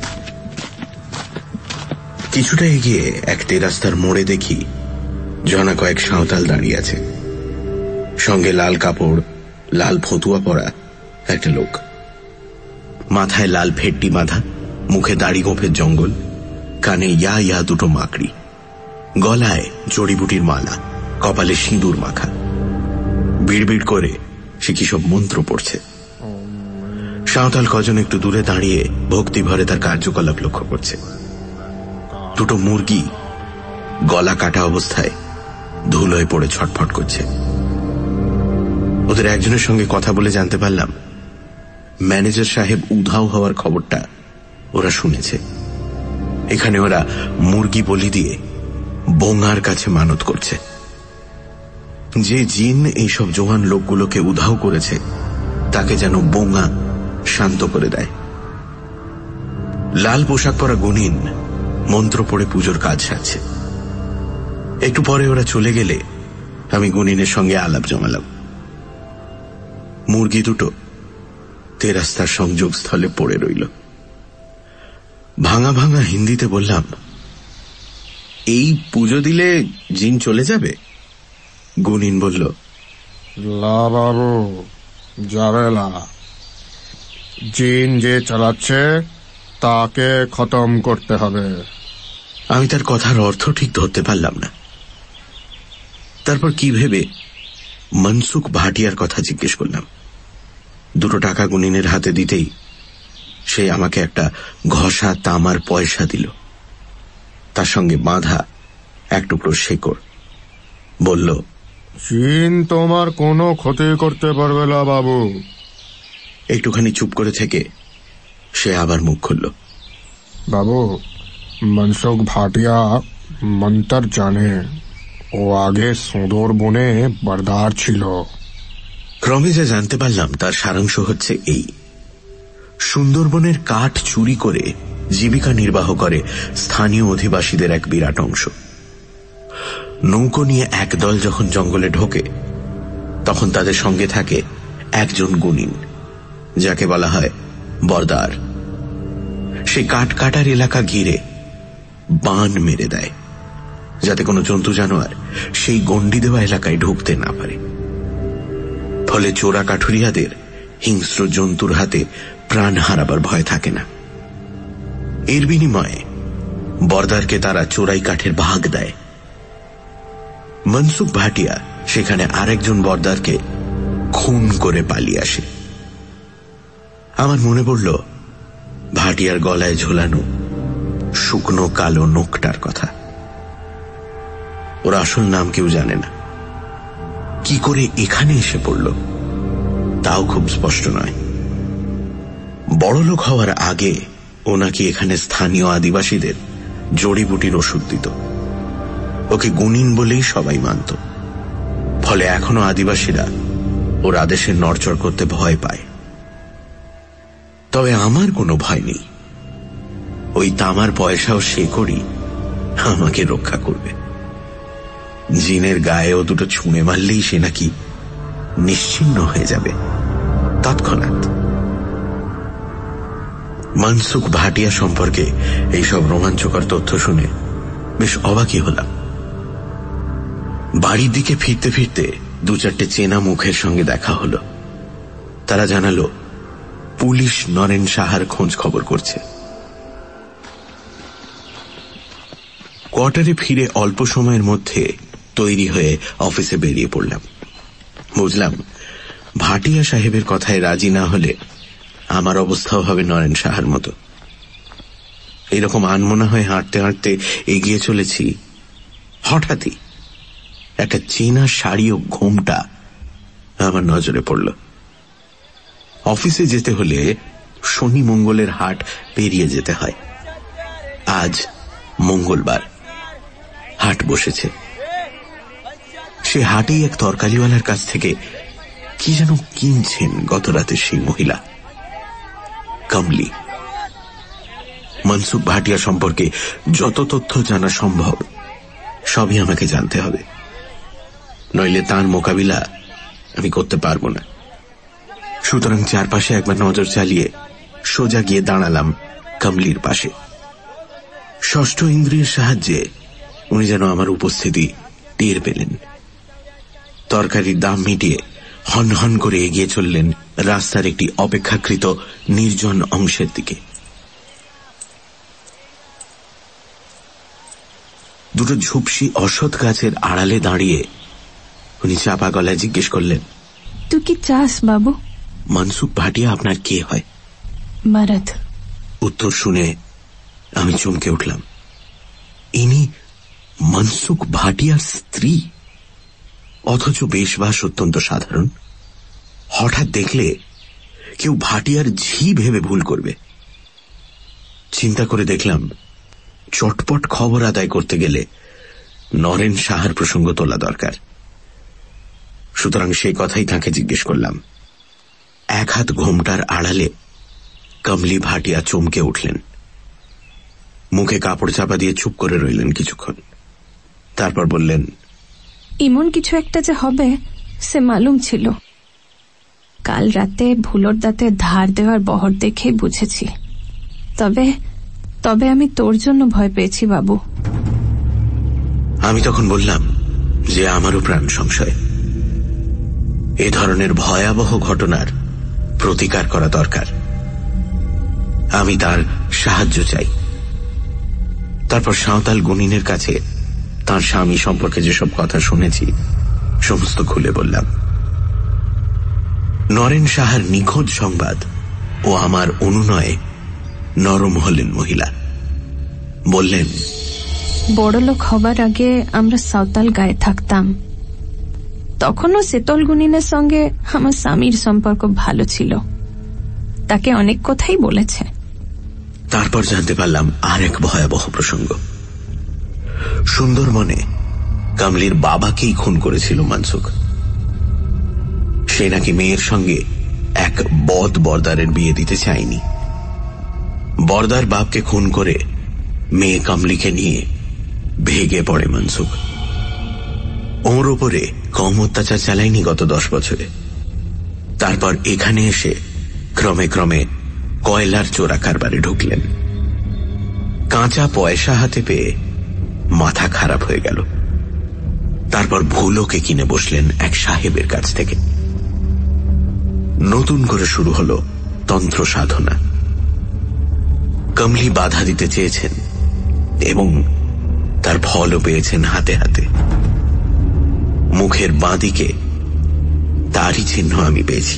কিছুটা এগিয়ে এক তেরাস্তার মোড়ে দেখি জনা কয়েক সাঁওতাল দাঁড়িয়ে আছে। সঙ্গে লাল কাপড়, লাল ফতুয়া পরা একটা লোক। মাথায় লাল ফেট্টি বাঁধা, মুখে দাড়ি গোঁফের জঙ্গল, কানে ইয়া ইয়া দুটো মাকড়ি, গলায় জড়িবুটির মালা, কপালে সিঁদুর মাখা। বিড়বিড় করে সে কি সব মন্ত্র পড়ছে। সাঁওতাল কজন একটু দূরে দাঁড়িয়ে ভক্তি ভরে তার কার্যকলাপ লক্ষ্য করছে। দুটো মুরগি গলা কাটা অবস্থায় ধুলোয় পড়ে ছটফট করছে। ওদের একজনের সঙ্গে কথা বলে জানতে পারলাম ম্যানেজার সাহেব উধাও হওয়ার খবরটা ওরা শুনেছে। এখানে ওরা মুরগি বলি দিয়ে বোঙার কাছে মানত করছে। যে জিন এইসব জোয়ান লোকগুলোকে উধাও করেছে তাকে যেন বোঙা শান্ত করে দেয়। লাল পোশাক পরা গুণিন মন্ত্র পড়ে পুজোর কাজ সারছে। একটু পরে ওরা চলে গেলে আমি গুণিনের সঙ্গে আলাপ জমালাম। মুরগি দুটো তেরাস্তার সংযোগস্থলে পড়ে রইল। ভাঙা ভাঙা হিন্দিতে বললাম, এই পুজো দিলে জিন চলে যাবে? গুণিন বলল, লা বাবু, যাবে না। জিন যে চালাচ্ছে তাকে খতম করতে হবে। আমি তার কথার অর্থ ঠিক ধরতে পারলাম না। তারপর কি ভেবে মনসুখ ভাটিয়ার কথা জিজ্ঞেস করলাম। দুটো টাকা গুনিনের হাতে দিতেই সে আমাকে একটা ঘষা তামার পয়সা দিল, তার সঙ্গে বাঁধা এক টুকরো শেকড়। বলল, জিন তোমার কোনো ক্ষতি করতে পারবে না বাবু। একটুখানি চুপ করে থেকে সে আবার মুখ খুলল। বাবু, মনসুখ ভাটিয়া মন্তর জানে। ও আগে সুন্দরবনে বরদার ছিল। ক্রমে যা জানতে পারলাম তার সারাংশ হচ্ছে এই: সুন্দরবনের কাঠ চুরি করে জীবিকা নির্বাহ করে স্থানীয় অধিবাসীদের এক বিরাট অংশ। নৌকো নিয়ে একদল যখন জঙ্গলে ঢোকে তখন তাদের সঙ্গে থাকে একজন গুণিন, যাকে বলা হয় বরদার। সে কাঠ কাটার এলাকা ঘিরে বান মেরে দেয়, যাতে কোনো জন্তু জানোয়ার সেই গণ্ডি দেওয়া এলাকায় ঢুকতে না পারে। ফলে চোরা কাঠুরিয়াদের হিংস্র জন্তুর হাতে প্রাণ হারাবার ভয় থাকে না। এর বিনিময়ে বরদারকে তারা চোরাই কাঠের ভাগ দেয়। মনসুখ ভাটিয়া সেখানে আরেকজন বরদারকে খুন করে পালিয়ে আসে। আমার মনে পড়ল ভাটিয়ার গলায় ঝোলানো শুকনো কালো নোকটার কথা। ওর আসল নাম কেউ জানে না। কি করে এখানে এসে পড়ল তাও খুব স্পষ্ট নয়। বড়লোক হওয়ার আগে ও নাকি এখানে স্থানীয় আদিবাসীদের জড়িবুটির ওষুধ দিত। ওকে গুণিন বলেই সবাই মানত। ফলে এখনো আদিবাসীরা ওর আদেশের নড়চড় করতে ভয় পায়। তবে আমার কোনো ভয় নেই। ওই তামার পয়সাও সে করি আমাকে রক্ষা করবে। জিনের গায়েও দুটো ছুঁড়ে মারলেই সে নাকি নিশ্চিহ্ন হয়ে যাবে তৎক্ষণাৎ। মনসুখ ভাটিয়া সম্পর্কে এইসব রোমাঞ্চকর তথ্য শুনে বেশ অবাকই হলাম। বাড়ির দিকে ফিরতে ফিরতে দু চারটে চেনা মুখের সঙ্গে দেখা হলো। তারা জানালো পুলিশ নরেন সাহার খোঁজ খবর করছে। কোয়ার্টারে ফিরে অল্প সময়ের মধ্যে তৈরি হয়ে অফিসে বেরিয়ে পড়লাম। বুঝলাম ভাটিয়া সাহেবের কথায় রাজি না হলে আমার অবস্থাও হবে নরেন সাহার মতো। এইরকম আনমনা হয়ে হাঁটতে হাঁটতে এগিয়ে চলেছি, হঠাৎই একটা চেনা শাড়ি ও ঘোমটা আমার নজরে পড়ল। অফিসে যেতে হলে শনি মঙ্গলের হাট পেরিয়ে যেতে হয়। আজ মঙ্গলবার, হাট বসেছে। সে হাটেই এক তরকারিওয়ালার কাছ থেকে কি যেন কিনছেন গত রাতে সেই মহিলা, কমলি। মনসুখ ভাটিয়া সম্পর্কে যত তথ্য জানা সম্ভব সবই আমাকে জানতে হবে, নইলে তার মোকাবিলা আমি করতে পারবো না। সুতরাং চারপাশে একবার নজর চালিয়ে সোজা গিয়ে দাঁড়ালাম কমলির পাশে। ষষ্ঠ ইন্দ্রিয়ের সাহায্যে উনি যেন আমার উপস্থিতি টের পেলেন। তরকারির দাম মিটিয়ে হন হন করে এগিয়ে চললেন রাস্তার একটি অপেক্ষাকৃত নির্জন অংশের দিকে। দুটো ঝুপসি অশ্বত্থ গাছের আড়ালে দাঁড়িয়ে উনি চাপা গলায় জিজ্ঞেস করলেন, তুই কি চাস বাবু? মনসুখ ভাটিয়া আপনার কে হয়? মারাদ। উত্তর শুনে আমি চমকে উঠলাম। ইনি মনসুখ ভাটিয়ার স্ত্রী, অথচ বেশবাস অত্যন্ত সাধারণ। হঠাৎ দেখলে কেউ ভাটিয়ার ঝি ভেবে ভুল করবে। চিন্তা করে দেখলাম চটপট খবর আদায় করতে গেলে নরেন সাহার প্রসঙ্গ তোলা দরকার। সুতরাং সেই কথাই তাঁকে জিজ্ঞেস করলাম। এক হাত ঘোমটার আড়ালে কমলি ভাটিয়া চমকে উঠলেন। মুখে কাপড় চাপা দিয়ে চুপ করে রইলেন কিছুক্ষণ। তারপর বললেন, এমন কিছু একটা যে হবে সে মালুম ছিল। কাল রাতে ভুলোর দাঁতে ধার দেওয়ার বহর দেখে বুঝেছি। তবে তবে আমি তোর জন্য ভয় পেয়েছি বাবু। আমি তখন বললাম যে আমারও প্রাণ সংশয়। এ ধরনের ভয়াবহ ঘটনার প্রতিকার করা দরকার। আমি তার সাহায্য চাই। তারপর সাঁওতাল গুনিনের কাছে তার স্বামী সম্পর্কে যেসব কথা শুনেছি সমস্ত খুলে বললাম। নরেন সাহার নিখোঁজ সংবাদ ও আমার অনুনয়ে নরম হলেন মহিলা। বললেন, বড়লোক হবার আগে আমরা সাঁওতাল গায়ে থাকতাম। তখনও সেতল গুনিনের সঙ্গে আমার স্বামীর সম্পর্ক ভালো ছিল, তাকে অনেক কথাই বলেছে। তারপর জানতে পারলাম আর এক ভয়াবহ প্রসঙ্গ। সুন্দরবনে কামলির বাবাকেই খুন করেছিল মনসুখ। সে নাকি মেয়ের সঙ্গে এক বদ বর্দারের বিয়ে দিতে চায়নি। বর্দার বাপকে খুন করে মেয়ে কামলিকে নিয়ে ভেগে পড়ে মনসুখ। ওর ওপরে কম অত্যাচার চালায়নি গত দশ বছরে। তারপর এখানে এসে ক্রমে ক্রমে কয়লার চোরা কারবারে ঢুকলেন। কাঁচা পয়সা হাতে পেয়ে মাথা খারাপ হয়ে গেল। তারপর ভুলোকে কিনে বসলেন এক সাহেবের কাছ থেকে। নতুন করে শুরু হলো তন্ত্র সাধনা। কমলি বাধা দিতে চেয়েছেন এবং তার ফলও পেয়েছেন হাতে হাতে। মুখের বাঁদিকে তারই চিহ্ন আমি পেয়েছি।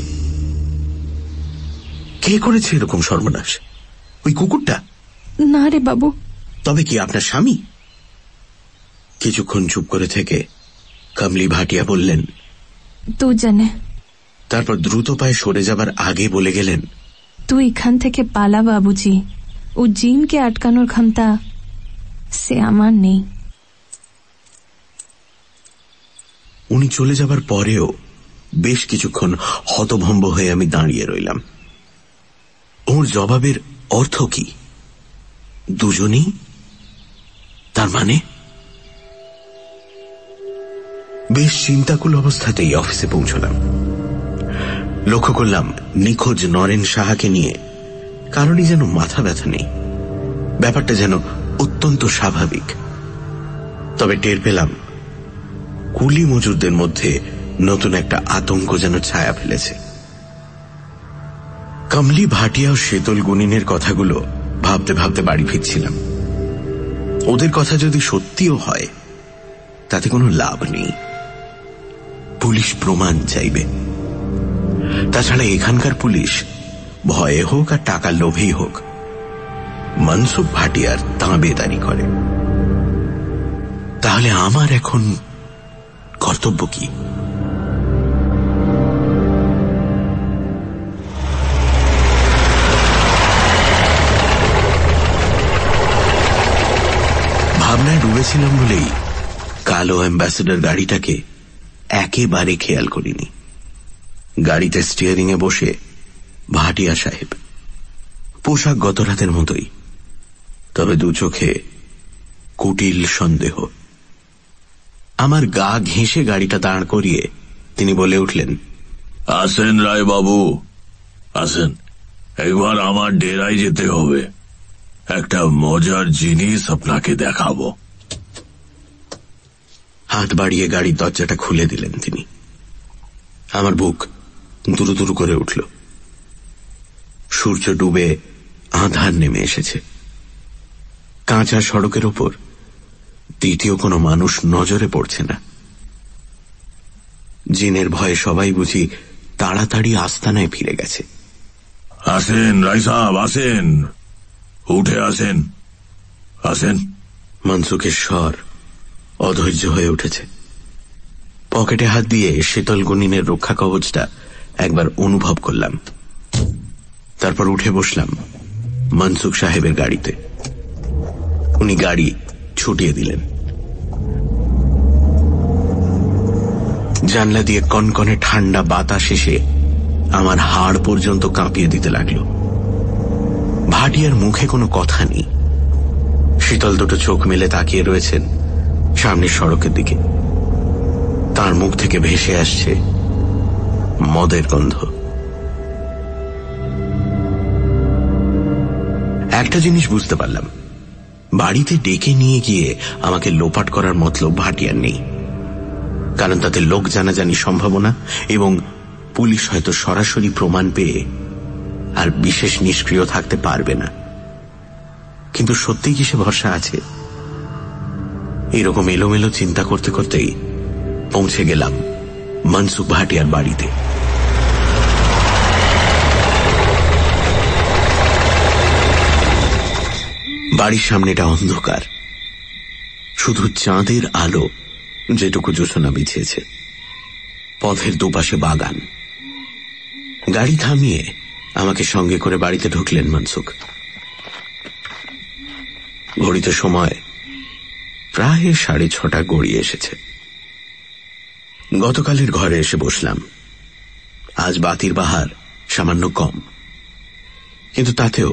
কে করেছে এরকম সর্বনাশ? ওই কুকুরটা? না রে বাবু। তবে কি আপনার স্বামী? কিছুক্ষণ চুপ করে থেকে কমলি ভাটিয়া বললেন, তুই জানে। তারপর দ্রুত পায়ে সরে যাবার আগে বলে গেলেন, তুই এখান থেকে পালা বাবুজি। ও জিনকে আটকানোর ক্ষমতা সে আমার নেই। উনি চলে যাবার পরেও বেশ কিছুক্ষণ হতভম্ব হয়ে আমি দাঁড়িয়ে রইলাম। ওর জবাবের অর্থ কি? দুজনেই? তার মানে? বেশ চিন্তাকুল অবস্থাতেই অফিসে পৌঁছলাম। লক্ষ্য করলাম নিখোঁজ নরেন সাহাকে নিয়ে কারণই যেন মাথা ব্যথা নেই। ব্যাপারটা যেন অত্যন্ত স্বাভাবিক। তবে টের পেলাম কুলি মজুরদের মধ্যে নতুন একটা আতঙ্ক যেন ছায়া ফেলেছে। কমলি ভাটিয়া ও শীতল গুনিনের কথাগুলো ভাবতে ভাবতে বাড়ি ফিরছিলাম। ওদের কথা যদি সত্যিও হয় তাতে কোনো লাভ নেই। পুলিশ প্রমাণ চাইবে। তাছাড়া এখানকার পুলিশ ভয়ে হোক আর টাকার লোভেই হোক মনসুখ ভাটিয়ার তাঁবেদারি করে। তাহলে আমার এখন কর্তব্য কি? ভাবনায় ডুবেছিলাম বলেই কালো অ্যাম্বাসেডর গাড়িটাকে একেবারে খেয়াল করিনি। গাড়িতে স্টিয়ারিং এ বসে ভাটিয়া সাহেব, পোশাক গত রাতের মতোই, তবে দু চোখে কুটিল সন্দেহ। আমার গা ঘেঁষে গাড়িটা দাঁড় করিয়ে তিনি বলে উঠলেন, আসেন রায় বাবু, আসেন। একবার আমার ডেরায় যেতে হবে, একটা মজার জিনিস আপনাকে দেখাবো। হাত বাড়িয়ে গাড়ির দরজাটা খুলে দিলেন তিনি। আমার বুক দুরু দুরু করে উঠল। সূর্য ডুবে আঁধার নেমে এসেছে। কাঁচা সড়কের ওপর দ্বিতীয় কোনো মানুষ নজরে পড়ছে না। জিনের ভয়ে সবাই বুঝি তাড়াতাড়ি আস্তানায় ফিরে গেছে। আসেন রায় সাহেব, আসেন, উঠে আসেন, আসেন। মনসুখের স্বর অধৈর্য হয়ে উঠেছে। পকেটে হাত দিয়ে শীতল গুনিনের রক্ষা কবচটা একবার অনুভব করলাম। তারপর উঠে বসলাম মনসুখ সাহেবের গাড়িতে। উনি গাড়ি ছুটিয়ে দিলেন। জানলা দিয়ে কনকনে ঠান্ডা বাতাস এসে আমার হাড় পর্যন্ত কাঁপিয়ে দিতে লাগল। ভাটিয়ার মুখে কোনো কথা নেই। শীতল দুটো চোখ মেলে তাকিয়ে রয়েছেন সামনের সড়কের দিকে। তার মুখ থেকে ভেসে আসছে মদের গন্ধ। একটা জিনিস বুঝতে পারলাম, বাড়িতে ডেকে নিয়ে গিয়ে আমাকে লোপাট করার মতলব ভাটিয়ার নেই। কারণ তাতে লোক জানাজানি সম্ভাবনা এবং পুলিশ হয়তো সরাসরি প্রমাণ পেয়ে আর বিশেষ নিষ্ক্রিয় থাকতে পারবে না। কিন্তু সত্যিই কি সে ভরসা আছে? এরকম এলোমেলো চিন্তা করতে করতেই পৌঁছে গেলাম মনসুখ ভাটিয়ার বাড়িতে। বাড়ির সামনেটা অন্ধকার, শুধু চাঁদের আলো যেটুকু জোছনা বিছিয়েছে। পথের দুপাশে বাগান। গাড়ি থামিয়ে আমাকে সঙ্গে করে বাড়িতে ঢুকলেন মনসুখ। ঘড়িতে সময় প্রায় সাড়ে ছটা গড়িয়ে এসেছে। গতকালের ঘরে এসে বসলাম। আজ বাতির বাহার সামান্য কম, কিন্তু তাতেও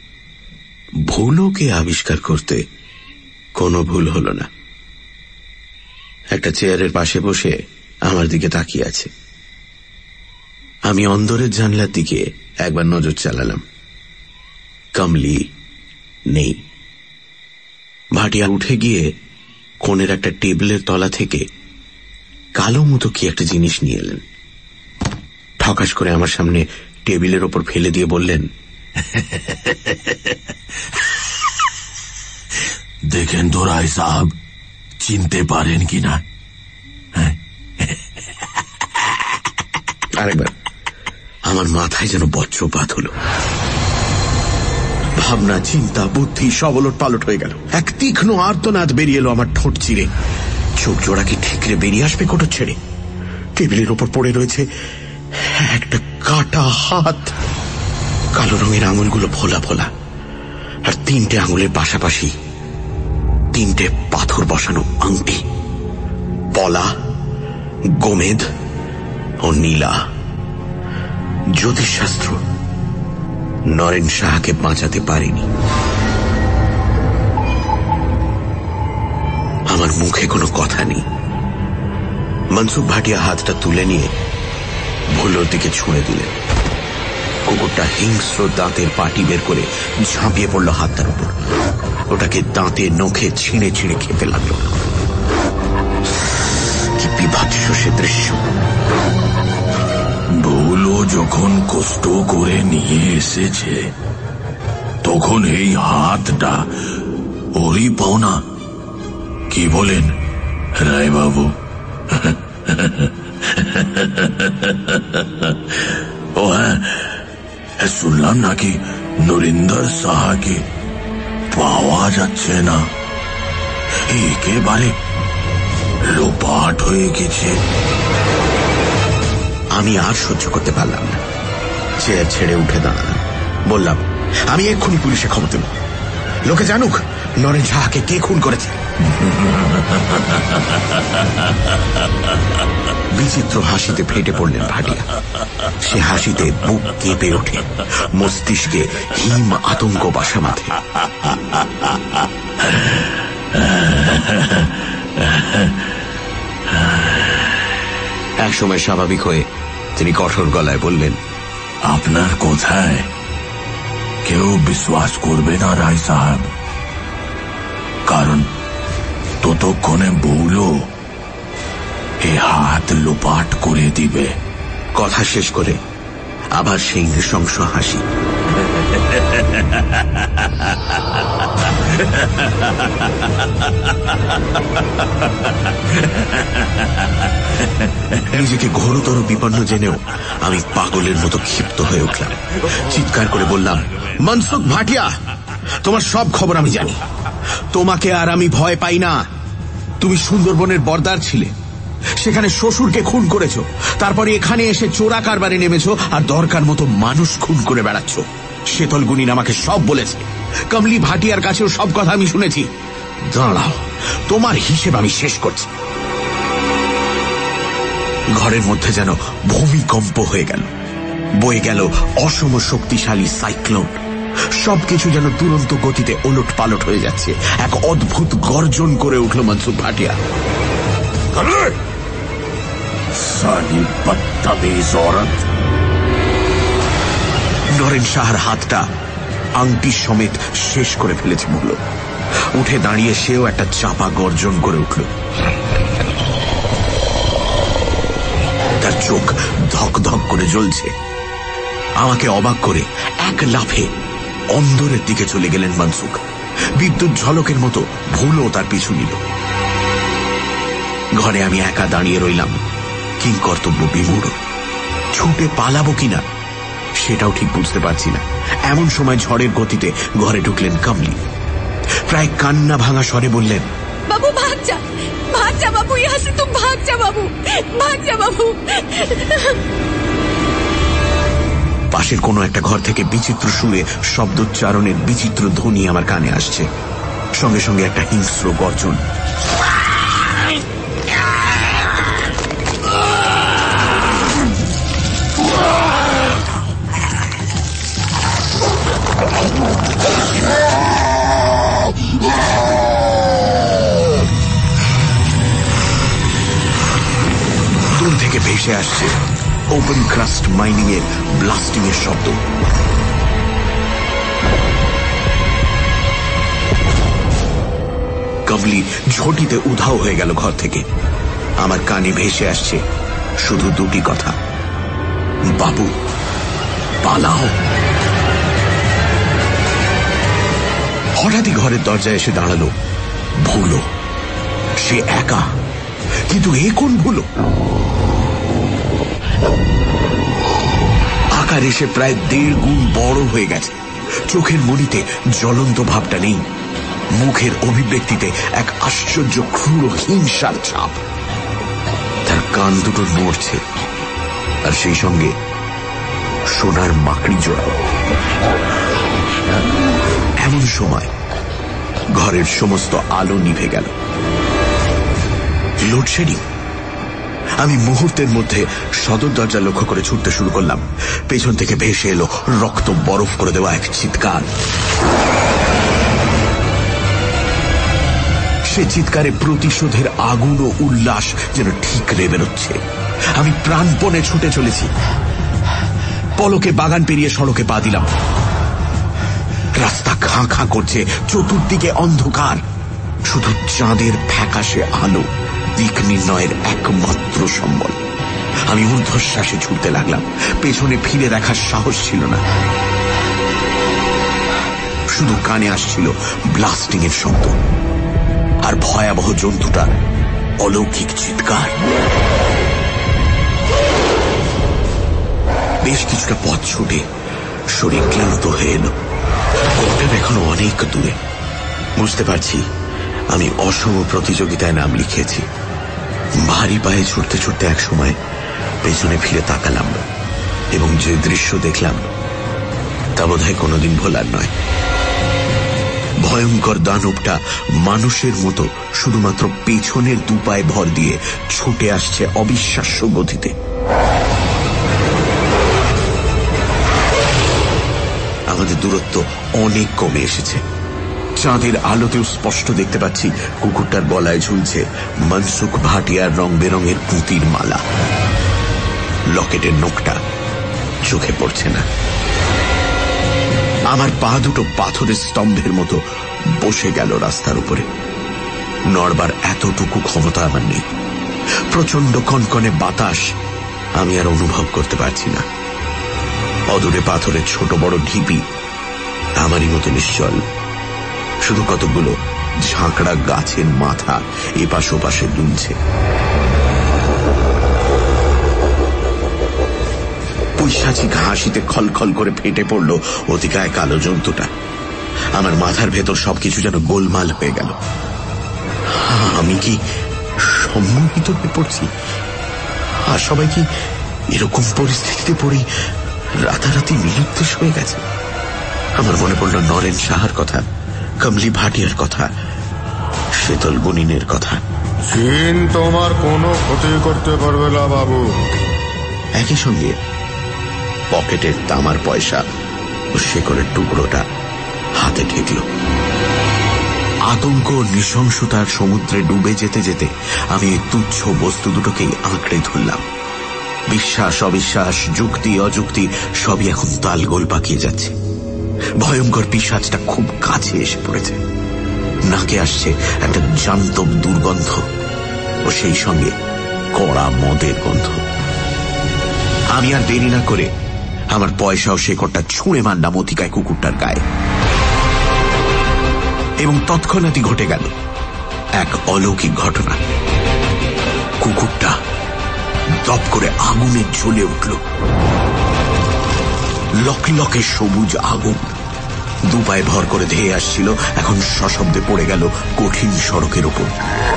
ভুলকে আবিষ্কার করতে কোনো ভুল হল না। একটা চেয়ারের পাশে বসে আমার দিকে তাকিয়ে আছে। আমি অন্দরের জানলার দিকে একবার নজর চালালাম। কমলি নেই। ভাটিয়া উঠে গিয়ে কোণের একটা টেবিলের তলা থেকে কালো মতো কি একটা জিনিস নিয়ে এলেন। ঠকাস করে আমার সামনে টেবিলের ওপর ফেলে দিয়ে বললেন, দেখেন তো রায় সাহেব, চিনতে পারেন কিনা? আরেকবার আমার মাথায় যেন বজ্রপাত হলো। ভাবনা, চিন্তা, বুদ্ধি সব ওলট পালট হয়ে গেল। এক তীক্ষ্ণ আর্তনাদ বেরিয়ে এলো আমার ঠোঁট চিরে। চোখ জোড়া কি ঠিকরে বেরিয়ে আসবে কোটর ছেড়ে? টেবিলের ওপর পড়ে রয়েছে একটা কাটা হাত। কালো রঙের আঙুলগুলো ফোলা ফোলা, আর তিনটে আঙুলের পাশাপাশি তিনটে পাথর বসানো আংটি। পলা, গোমেদ ও নীলা। জ্যোতিষশাস্ত্র নরেন সাহাকে বাঁচাতে পারেনি। আমার মুখে কোনো কথা নেই। মনসুখ ভাটিয়া হাতটা তুলে নিয়ে ভুলোর দিকে ছুঁড়ে দিলেন। কুকুরটা হিংস্র দাঁতের পাটি বের করে ঝাঁপিয়ে পড়ল হাতটার উপর। ওটাকে দাঁতে নখে ছিঁড়ে ছিঁড়ে খেতে লাগল। কি বিভৎস সে দৃশ্য! ভুলো যখন কষ্ট করে নিয়ে এসেছে, তখন এই হাতটা ওরই পাওনা। কি বলেন রায়বাবু? ও হ্যাঁ, শুনলাম নাকি নরিন্দর সাহাকে পাওয়া যাচ্ছে না, একেবারে লোপাট হয়ে গেছে। আমি আর সহ্য করতে পারলাম না। চেয়ার ছেড়ে উঠে দাঁড়ালাম। বললাম, আমি এক্ষুনি পুলিশে খবর দেব। লোকে জানুক নরেন সাহাকে কে খুন করেছে। বিচিত্র হাসিতে ফেটে পড়লেন ভাটিয়া। সে হাসিতে বুক কেঁপে ওঠে, মস্তিষ্কে হিম আতঙ্ক বাসা বাঁধে। এক সময় স্বাভাবিক হয়ে তিনি কঠোর গলায় বললেন, আপনার কথায় কেউ বিশ্বাস করবে না রায় সাহেব, কারণ ততক্ষণে বউলো এ হাত লোপাট করে দিবে। কথা শেষ করে আবার সেই নৃশংস হাসি। নিজেকে ঘোরতর বিপন্ন জেনেও আমি পাগলের মতো ক্ষিপ্ত হয়ে উঠলাম। চিৎকার করে বললাম, মনসুখ ভাটিয়া, তোমার সব খবর আমি জানি। তোমাকে আর আমি ভয় পাই না। তুমি সুন্দরবনের বর্দার ছিলে, সেখানে শ্বশুরকে খুন করেছো, তারপরে এখানে এসে চোরা কারবারে নেমেছো, আর দরকার মতো মানুষ খুন করে বেড়াচ্ছ। শেতল গুনিন আমাকে সব বলেছে। কমলি ভাটিয়ার কাছেও সব কথা আমি শুনেছি। দাঁড়াও, তোমার হিসেব আমি শেষ করছি। ঘরের মধ্যে যেন ভূমিকম্প হয়ে গেল। বয়ে গেল অসম শক্তিশালী সাইক্লোন। সবকিছু যেন দুরন্ত গতিতে ওলট পালট হয়ে যাচ্ছে। এক অদ্ভুত গর্জন করে উঠল মনসুখ ভাটিয়া। নরেন সাহার হাতটা আংটি সমেত শেষ করে ফেলেছে ভুলো। উঠে দাঁড়িয়ে সেও একটা চাপা গর্জন করে উঠল। তার চোখ ধক ধক করে জ্বলছে। আমাকে অবাক করে এক লাফে অন্দরের দিকে চলে গেলেন মনসুখ। বিদ্যুৎ ঝলকের মতো ভুলও তার পিছু নিল। ঘরে আমি একা দাঁড়িয়ে রইলাম, কিংকর্তব্য বিমূঢ়। ছুটে পালাবো কিনা সেটাও ঠিক বুঝতে পারছি না। এমন সময় ঝড়ের গতিতে ঘরে ঢুকলেন কমলি। প্রায় কান্না ভাঙা স্বরে বললেন, বাবু ভাগ যা, ভাগ যা বাবু, ইহা সে তুম ভাগ যা বাবু, ভাগ যা বাবু। পাশের কোনো একটা ঘর থেকে বিচিত্র সুরে শব্দোচ্চারণের বিচিত্র ধ্বনি আমার কানে আসছে, সঙ্গে সঙ্গে একটা হিংস্র গর্জন। দূর থেকে ভেসে আসছে ওপেন ক্রাস্ট মাইনিং এর ব্লাস্টিং এর শব্দ। কমলি ঝটিতে উধাও হয়ে গেল ঘর থেকে। আমার কানে ভেসে আসছে শুধু দুটি কথা, বাবু পালাও। হঠাৎই ঘরের দরজায় এসে দাঁড়ালো ভুলো। সে একা, কিন্তু এ কোন ভুলো? আকার এসে প্রায় দেড় গুণ বড় হয়ে গেছে। চোখের মণিতে জ্বলন্ত ভাবটা নেই, মুখের অভিব্যক্তিতে এক আশ্চর্য ক্রূর হিংসার ছাপ। তার কান দুটো নড়ছে, আর সেই সঙ্গে সোনার মাকড়ি জোড়া। এমন সময় ঘরের সমস্ত আলো নিভে গেল। লোডশেডিং। আমি মুহূর্তের মধ্যে সদর দরজা লক্ষ্য করে ছুটতে শুরু করলাম। পেছন থেকে ভেসে এলো রক্ত বরফ করে দেওয়া এক চিৎকার। সে চিৎকারে প্রতিশোধের আগুন ও উল্লাস যেন ঠিকরে বেরোচ্ছে। আমি প্রাণপণে ছুটে চলেছি। পলকে বাগান পেরিয়ে সড়কে পা দিলাম। রাস্তা খাঁ খাঁ করছে, চতুর্দিকে অন্ধকার। শুধু চাঁদের ফ্যাকাশে আলো দিক নির্ণয়ের একমাত্র সম্বল। আমি ঊর্ধ্বশ্বাসে ছুটতে লাগলাম। পেছনে ফিরে দেখার সাহস ছিল না। শুধু কানে আসছিল ব্লাস্টিং এর শব্দ আর ভয়াবহ জন্তুটার অলৌকিক চিৎকার। বেশ কিছুটা পথ ছুটে শরীর ক্লান্ত হয়ে এলো। কোর্টের এখনো অনেক দূরে। বুঝতে পারছি আমি অসম প্রতিযোগিতায় নাম লিখিয়েছি। ভারী পায়ে ছুটতে ছুটতে এক সময় পেছনে ফিরে তাকালাম এবং যে দৃশ্য দেখলাম তা বোধহয় কোনোদিন ভোলার নয়। ভয়ঙ্কর দানবটা মানুষের মতো শুধুমাত্র পেছনের দুপায়ে ভর দিয়ে ছুটে আসছে অবিশ্বাস্য গতিতে। আমাদের দূরত্ব অনেক কমে এসেছে। চাঁদের আলোতেও স্পষ্ট দেখতে পাচ্ছি কুকুরটার গলায় ঝুলছে মনসুখ ভাটিয়ার রং বেরঙের পুঁতির মালা। লকেটের নোকটা চোখে পড়ছে না। আমার পা দুটো পাথরের স্তম্ভের মতো বসে গেল রাস্তার উপরে। নড়বার এতটুকু ক্ষমতা আমার নেই। প্রচন্ড কনকনে বাতাস আমি আর অনুভব করতে পারছি না। অদূরে পাথরের ছোট বড় ঢিপি আমারই মতো নিশ্চল। শুধু কতগুলো ঝাঁকড়া গাছের মাথা এপাশ ওপাশে দুলছে। পৈশাচিক হাসিতে খলখল করে ফেটে পড়ল অতিকায় কালো জন্তুটা। আমার মাথার ভেতর সবকিছু যেন গোলমাল হয়ে গেল। আমি কি সম্মোহিত হয়ে পড়ছি? আর সবাই কি এরকম পরিস্থিতিতে পড়ে রাতারাতি নিরুদ্দেশ হয়ে গেছে? আমার মনে পড়ল নরেন সাহার কথা, কমলি ভাটিয়ার কথা, শীতল গুনিনের কথা। চীন তোমার কোনো ক্ষতি করতে পারবে না বাবু। একই সঙ্গে পকেটের তামার পয়সা ও শেকড়ের টুকরোটা হাতে ঠেকল। আতঙ্ক নৃশংসতার সমুদ্রে ডুবে যেতে যেতে আমি এই তুচ্ছ বস্তু দুটোকেই আঁকড়ে ধরলাম। বিশ্বাস অবিশ্বাস, যুক্তি অযুক্তি সবই এখন তালগোল পাকিয়ে যাচ্ছে। ভয়ঙ্কর পিশাচটা খুব কাছে এসে পড়েছে। নাকে আসছে একটা জান্তব দুর্গন্ধ ও সেই সঙ্গে কড়া মদের গন্ধ। আমি আর দেরি না করে আমার পয়সাও শেকড়টা ছুঁড়ে মারলাম অতিকায় কুকুরটার গায়ে, এবং তৎক্ষণাৎই ঘটে গেল এক অলৌকিক ঘটনা। কুকুরটা দপ করে আগুনে জ্বলে উঠল। লকলকে সবুজ আগুন দুপায়ে ভর করে ধেয়ে আসছিল, এখন সশব্দে পড়ে গেল কঠিন সড়কের ওপর।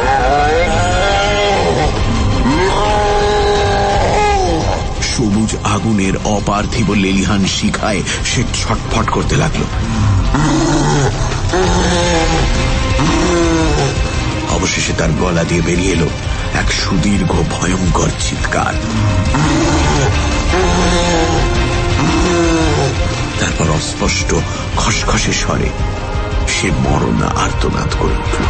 সবুজ আগুনের অপার্থিব লেলিহান শিখায় সে ছটফট করতে লাগলো। অবশেষে তার গলা দিয়ে বেরিয়ে এলো এক সুদীর্ঘ ভয়ঙ্কর চিৎকার। তারপর অস্পষ্ট খসখসে স্বরে সে মরণ আর্তনাদ করে উঠল।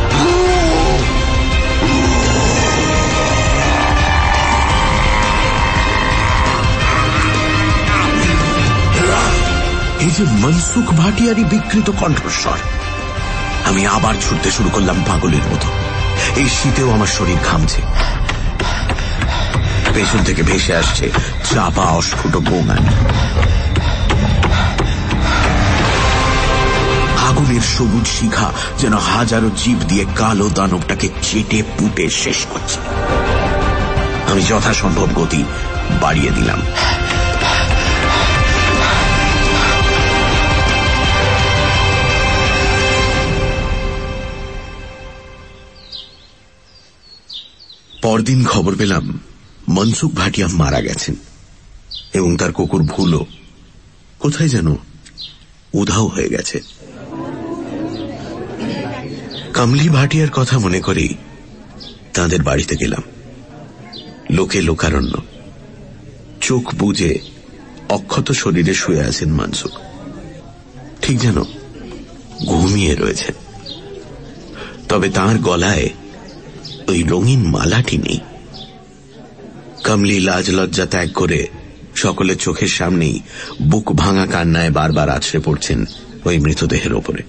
এই যে মনসুখ ভাটিয়ারই বিকৃত কণ্ঠস্বর। আমি আবার ছুটতে শুরু করলাম পাগলের মতো। এই শীতেও আমার শরীর ঘামছে। পেছন থেকে ভেসে আসছে চাপা অস্ফুট গোঙানি। আগুনের সবুজ শিখা যেন হাজারো জীব দিয়ে কালো দানবটাকে চেটে পুটে শেষ করছে। আমি যথাসম্ভব গতি বাড়িয়ে দিলাম। পরদিন খবর পেলাম মনসুখ ভাটিয়া মারা গেছেন, এবং তার কুকুর ভুলো কোথায় যেন উধাও হয়ে গেছে। কমলি ভাটিয়ার কথা মনে করেই তাদের বাড়িতে গেলাম। লোকে লোকারণ্য। চোখ বুজে অক্ষত শরীরে শুয়ে আছেন মনসুখ, ঠিক যেন ঘুমিয়ে রয়েছেন। তবে তাঁর গলায় ওই রঙিন মালাটি নেই। কমলি লাজ লজ্জা ত্যাগ করে সকলের চোখের সামনেই বুক ভাঙা কান্নায় বারবার আছড়ে পড়ছেন ওই মৃতদেহের ওপরে।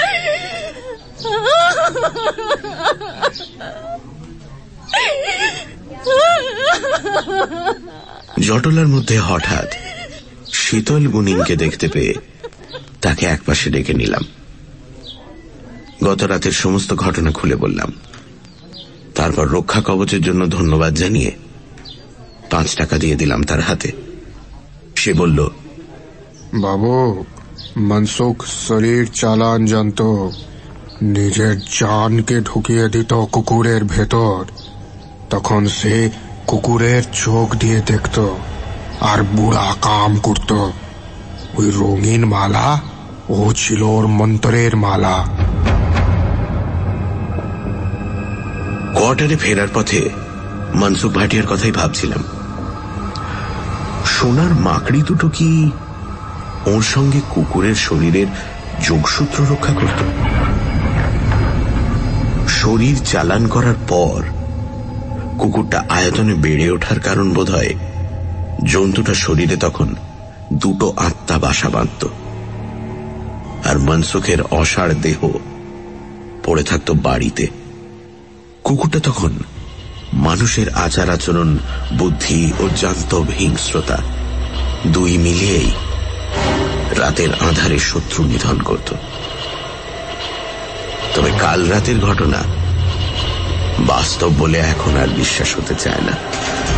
জটলার মধ্যে হঠাৎ শীতল গুনিনকে দেখতে পেয়ে তাকে একপাশে ডেকে নিলাম। গত রাতের সমস্ত ঘটনা খুলে বললাম। তারপর রক্ষা কবচের জন্য ধন্যবাদ জানিয়ে পাঁচ টাকা দিয়ে দিলাম তার হাতে। সে বলল, বাবু, মনসুখ শরীর চালান জানত, নিজের জানকে ঢুকিয়ে দিত কুকুরের ভেতর। তখন সে কুকুরের চোখ দিয়ে দেখত আর বুড়া কাম করত। ওই রঙিন মালা ও ছিল ওর মন্ত্রের মালা। কোয়ার্টারে ফেরার পথে মনসুখ ভাটিয়ার কথাই ভাবছিলাম। সোনার মাকড়ি দুটো কি ওর সঙ্গে কুকুরের শরীরের যোগসূত্র রক্ষা করত? শরীর চালান করার পর কুকুরটা আয়তনে বেড়ে ওঠার কারণ বোধ হয় জন্তুটা শরীরে তখন দুটো আত্মা বাসা বাঁধত, আর মনসুখের অসাড় দেহ পড়ে থাকত বাড়িতে। কুকুরটা তখন মানুষের আচার আচরণ, বুদ্ধি ও জান্তব হিংস্রতা দুই মিলিয়েই রাতের আঁধারে শত্রু নিধন করত। তবে কাল রাতের ঘটনা বাস্তব বলে এখন আর বিশ্বাস হতে চায় না।